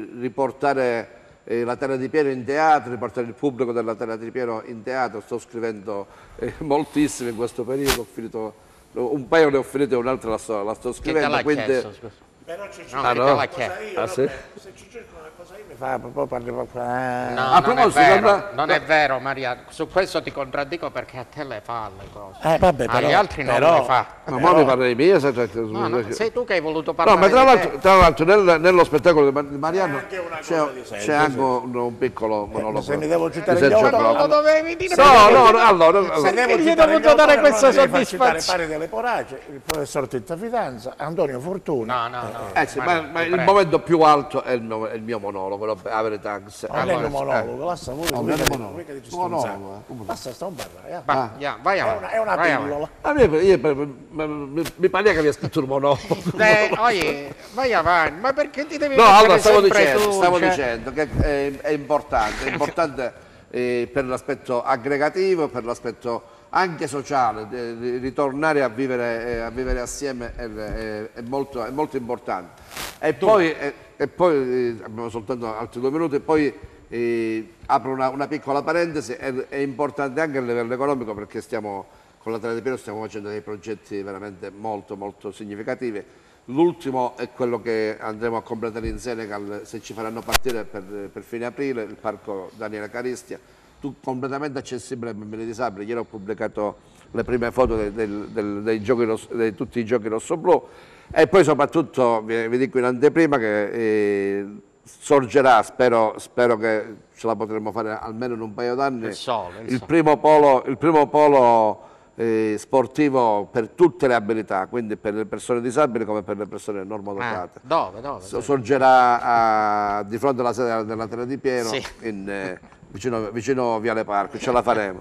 riportare eh, la Terra di Piero in teatro, riportare il pubblico della Terra di Piero in teatro. Sto scrivendo eh, moltissimo in questo periodo, ho finito, un paio ne ho finito e un'altra la sto, la sto scrivendo. Chi te l'ha chiesto, scusa? Però ci No, ah, chi no? te l'ha chiesto? io, Ah, sì? vabbè, se ci cerco una cosa io mi fa proprio parlare proprio. eh. No, A non, è proposito, vero, guarda- non è vero, Maria, su questo ti contraddico perché a te le fa le cose. Eh, vabbè, però, Agli altri non però- le fa. Ma mo mi parli mia? Se, se, No, no, sei tu che hai voluto No, parlare ma tra di l'altro, te. tra l'altro nel- nello spettacolo di Mar- di Mariano anche una c'è, cosa di senso, c'è anche un, un piccolo monologo. se mi devo citare di gli Sergio autori- Crocco. Lo dovevi dire No, perché- no, no, allora, Se allora, devo Perché gli citare ho dovuto gli dare autori, questa allora devi far citare soddisfazione. Pari delle Porace, il professor Titta Fidanza, Antonio Fortuna. No, no, no. eh sì, ma, Maria, ma ti il prego. momento più alto è il mio, è il mio monologo, la la verità. Non è un Allora, monologo, lascia voi, No, voi non è che- monologo. voi che dici Monologo, stronzate. eh. Basta, stiamo parlando. eh. Va, yeah, vai È avanti. una, è una vai avanti. pillola. A me, io, mi, mi pare che abbia scritto un monologo. Eh, oye, vai avanti, ma perché ti devi No, mettere allora stavo sempre dicendo, tu, stavo cioè- dicendo che è, è importante, è importante eh, per l'aspetto aggregativo, per l'aspetto anche sociale, di, di ritornare a vivere, eh, a vivere assieme è, è- è molto, è molto importante. E poi, e, e poi eh, abbiamo soltanto altri due minuti, poi eh, apro una, una piccola parentesi, è, è importante anche a livello economico perché stiamo, con la Terra di Piero stiamo facendo dei progetti veramente molto molto significativi. L'ultimo è quello che andremo a completare in Senegal, se ci faranno partire per, per fine aprile, il parco Daniele Caristia, tu, completamente accessibile ai bambini disabili. Ieri ho pubblicato le prime foto dei, del- del- dei giochi rosso- di tutti i giochi rosso-blu e poi soprattutto vi, vi dico in anteprima che eh, sorgerà, spero, spero che ce la potremo fare almeno in un paio d'anni, Il sole, il il sole. primo polo, il primo polo eh, sportivo per tutte le abilità, quindi per le persone disabili come per le persone Ah, normodotate. dove, dove? So- Sorgerà a- di fronte alla sede della Terra di Piero, Sì. in, eh, vicino, vicino Viale Parco, ce la faremo.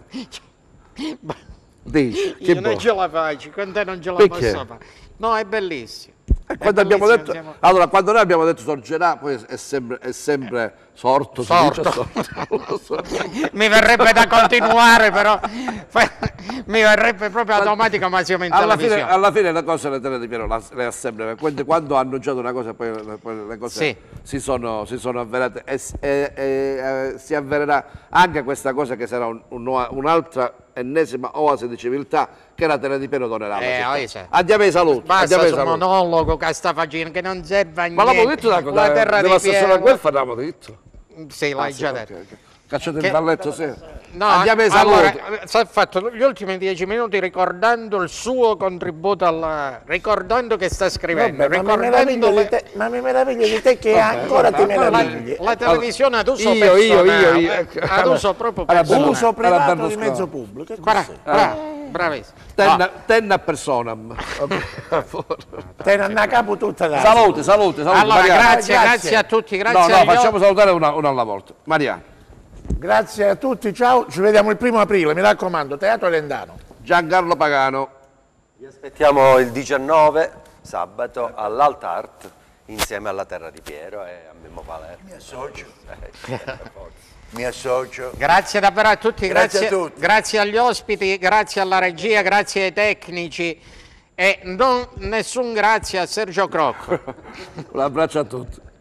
Dici, che Io non boh. ce la faccio, con te non ce la Perché? posso fare. No, è bellissimo. E quando È abbiamo bellissimo, detto, siamo- allora, quando noi abbiamo detto sorgerà, poi è sempre, è sempre sorto, si dice Sorto. sorto. Mi verrebbe da continuare, però mi verrebbe proprio automatico, ma siamo in Alla fine, televisione. alla fine le cose le Terre di Piero la- le ha sempre, quindi quando ha annunciato una cosa poi, poi le cose Sì. si, sono, si sono avverate e, s- e- e, eh, si avvererà anche questa cosa che sarà un- un- un'altra ennesima oasi di civiltà che la Terra di Piero donerà alla Eh, città. oi, sì. Andiamo ai saluti, Basta andiamo ai sul saluti. monologo che sta facendo, che non serve a Ma niente. l'avevo detto da, la da, terra della di stazione Piero. quel l'avevamo detto. Sì, l'hai Ah, sì, già ok, detto. ok. Cacciate Che- il balletto, sì. No, Andiamo ai saluti. allora, si è fatto gli ultimi dieci minuti ricordando il suo contributo alla... ricordando che sta scrivendo, Vabbè, ma, mi ricordando meraviglio le- di te, ma mi meraviglio di te che Vabbè, ancora vabbè, ti allora, meravigli. la televisione ad uso Io, io, personale, io, io, eh, ecco. ad uso proprio Alla personale. Uso Alla privato di Berlusconi. mezzo pubblico. e Bra- così. bra- bravissimo. Tenna, tenna personam. Te ne a capo tutta la Saluti, saluti, saluti. Allora, Mariano. grazie, Grazie. grazie a tutti, grazie No, no, agli facciamo salutare una, una alla volta. Mariano, Grazie a tutti, ciao, ci vediamo il primo aprile, mi raccomando, Teatro Lendano. Giancarlo Pagano. Vi aspettiamo il diciannove, sabato, all'Alta Art, insieme alla Terra di Piero e a Mimmo Palermo. Mi associo. Mi associo. Grazie davvero a tutti, Grazie grazie, a tutti. grazie agli ospiti, grazie alla regia, grazie ai tecnici e non, nessun grazie a Sergio Crocco. Un abbraccio a tutti.